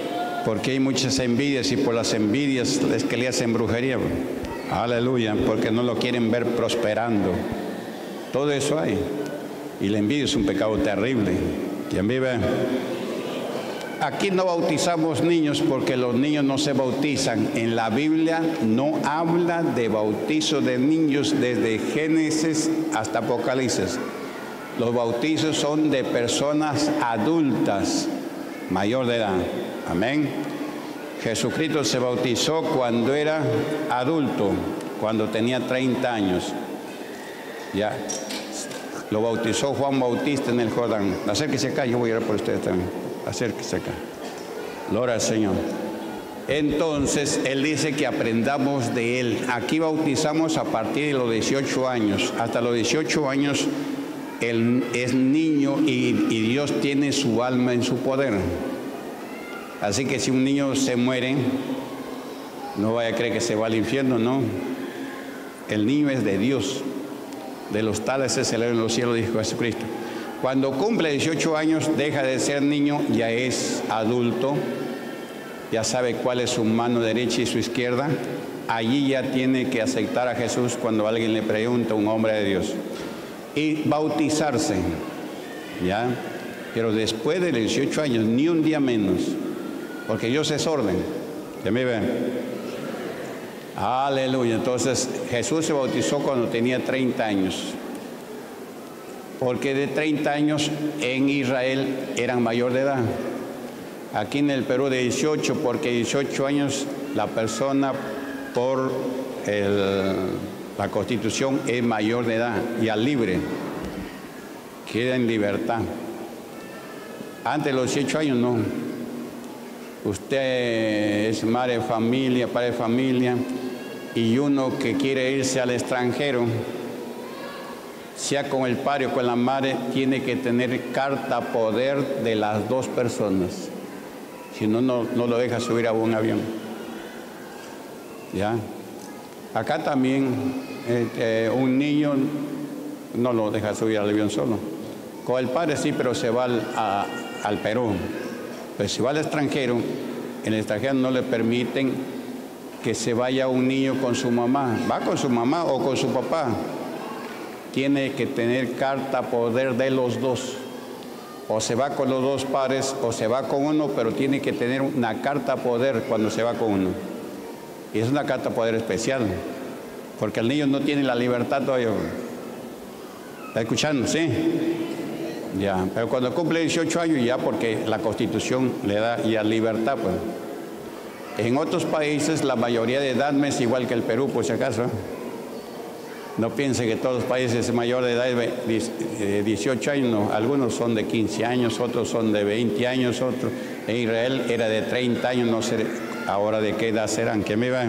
Porque hay muchas envidias y por las envidias es que le hacen brujería. Aleluya, porque no lo quieren ver prosperando. Todo eso hay. Y la envidia es un pecado terrible. ¿Quién vive? Aquí no bautizamos niños porque los niños no se bautizan. En la Biblia no habla de bautizo de niños desde Génesis hasta Apocalipsis. Los bautizos son de personas adultas, mayor de edad. Amén. Jesucristo se bautizó cuando era adulto, cuando tenía treinta años. Ya. Lo bautizó Juan Bautista en el Jordán. Acérquese acá, yo voy a orar por ustedes también. Acérquese acá. Gloria al Señor. Entonces, Él dice que aprendamos de Él. Aquí bautizamos a partir de los dieciocho años. Hasta los dieciocho años, Él es niño y, y Dios tiene su alma en su poder. Así que si un niño se muere, no vaya a creer que se va al infierno, no. El niño es de Dios. De los tales se celebran en los cielos, dijo Jesucristo. Cuando cumple dieciocho años, deja de ser niño, ya es adulto, ya sabe cuál es su mano derecha y su izquierda. Allí ya tiene que aceptar a Jesús cuando alguien le pregunta, un hombre de Dios. Y bautizarse, ¿ya? Pero después de dieciocho años, ni un día menos, porque Dios es orden. ¿Ya me ven? Aleluya. Entonces Jesús se bautizó cuando tenía treinta años, porque de treinta años en Israel eran mayor de edad. Aquí en el Perú de dieciocho, porque dieciocho años la persona por el, la Constitución es mayor de edad, ya libre, queda en libertad. Antes de los dieciocho años no. Usted es madre de familia, padre de familia, y uno que quiere irse al extranjero, sea con el padre o con la madre, tiene que tener carta poder de las dos personas. Si no, no, no lo deja subir a un avión. ¿Ya? Acá también eh, eh, un niño no lo deja subir al avión solo. Con el padre sí, pero se va al, a, al Perú. Pues si va al extranjero, en el extranjero no le permiten que se vaya un niño con su mamá. Va con su mamá o con su papá. Tiene que tener carta poder de los dos. O se va con los dos padres o se va con uno, pero tiene que tener una carta poder cuando se va con uno. Y es una carta poder especial, porque el niño no tiene la libertad todavía. ¿Está escuchando? ¿Sí? Ya, pero cuando cumple dieciocho años ya, porque la Constitución le da ya libertad, pues. En otros países la mayoría de edad no es igual que el Perú, por si acaso. No piense que todos los países mayor de edad es dieciocho años, no. Algunos son de quince años, otros son de veinte años, otros. En Israel era de treinta años, no sé ahora de qué edad serán, ¿qué me van?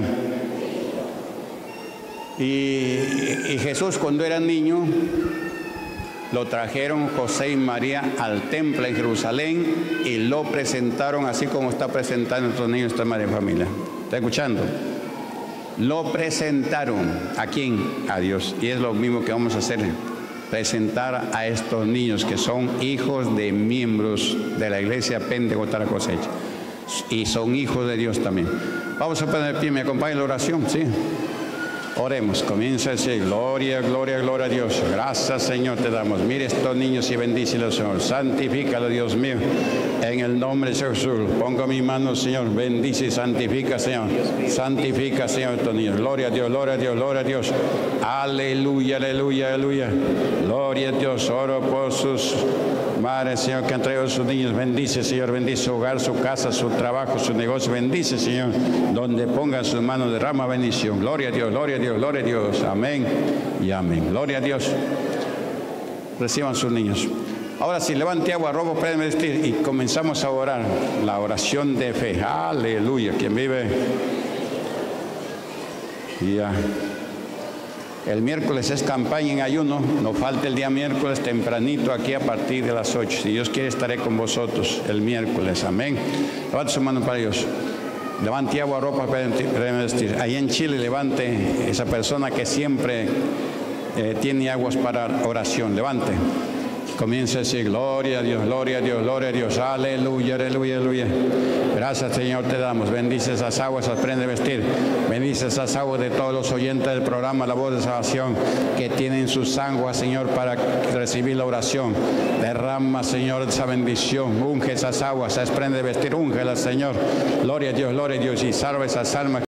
Y, y Jesús cuando era niño, lo trajeron José y María al templo en Jerusalén y lo presentaron así como está presentando a nuestros niños, esta madre de familia. ¿Está escuchando? Lo presentaron. ¿A quién? A Dios. Y es lo mismo que vamos a hacer. Presentar a estos niños que son hijos de miembros de la iglesia Pentecostal Cosecha. Y son hijos de Dios también. Vamos a poner pie, me acompaña en la oración, ¿sí? Oremos, comienza a decir, gloria, gloria, gloria a Dios. Gracias, Señor, te damos. Mire estos niños y bendícelos, Señor. Santifícalo, Dios mío, en el nombre de Jesús. Pongo mi mano, Señor. Bendice y santifica, Señor. Santifica, Señor, estos niños. Gloria a Dios, gloria a Dios, gloria a Dios. Aleluya, aleluya, aleluya. Gloria a Dios. Oro por sus madres, Señor, que han traído a sus niños. Bendice, Señor, bendice su hogar, su casa, su trabajo, su negocio. Bendice, Señor. Donde ponga sus manos, derrama bendición. Gloria a Dios, gloria a Dios. Dios, gloria a Dios, amén y amén. Gloria a Dios. Reciban sus niños. Ahora sí, levante agua, robo, prédeme vestir y comenzamos a orar la oración de fe. Aleluya. Quien vive ya. El miércoles es campaña en ayuno. No falta el día miércoles tempranito aquí a partir de las ocho. Si Dios quiere, estaré con vosotros el miércoles. Amén. Levante su mano para Dios. Levante agua, ropa para vestir. Ahí en Chile, levante esa persona que siempre eh, tiene aguas para oración. Levante. Comienza a decir, gloria a Dios, gloria a Dios, gloria a Dios, aleluya, aleluya, aleluya. Gracias, Señor, te damos. Bendice esas aguas, aprende a vestir. Bendice esas aguas de todos los oyentes del programa La Voz de Salvación que tienen sus aguas, Señor, para recibir la oración. Derrama, Señor, esa bendición. Unge esas aguas, aprende a vestir, úngelas, Señor. Gloria a Dios, gloria a Dios, y salve esas almas.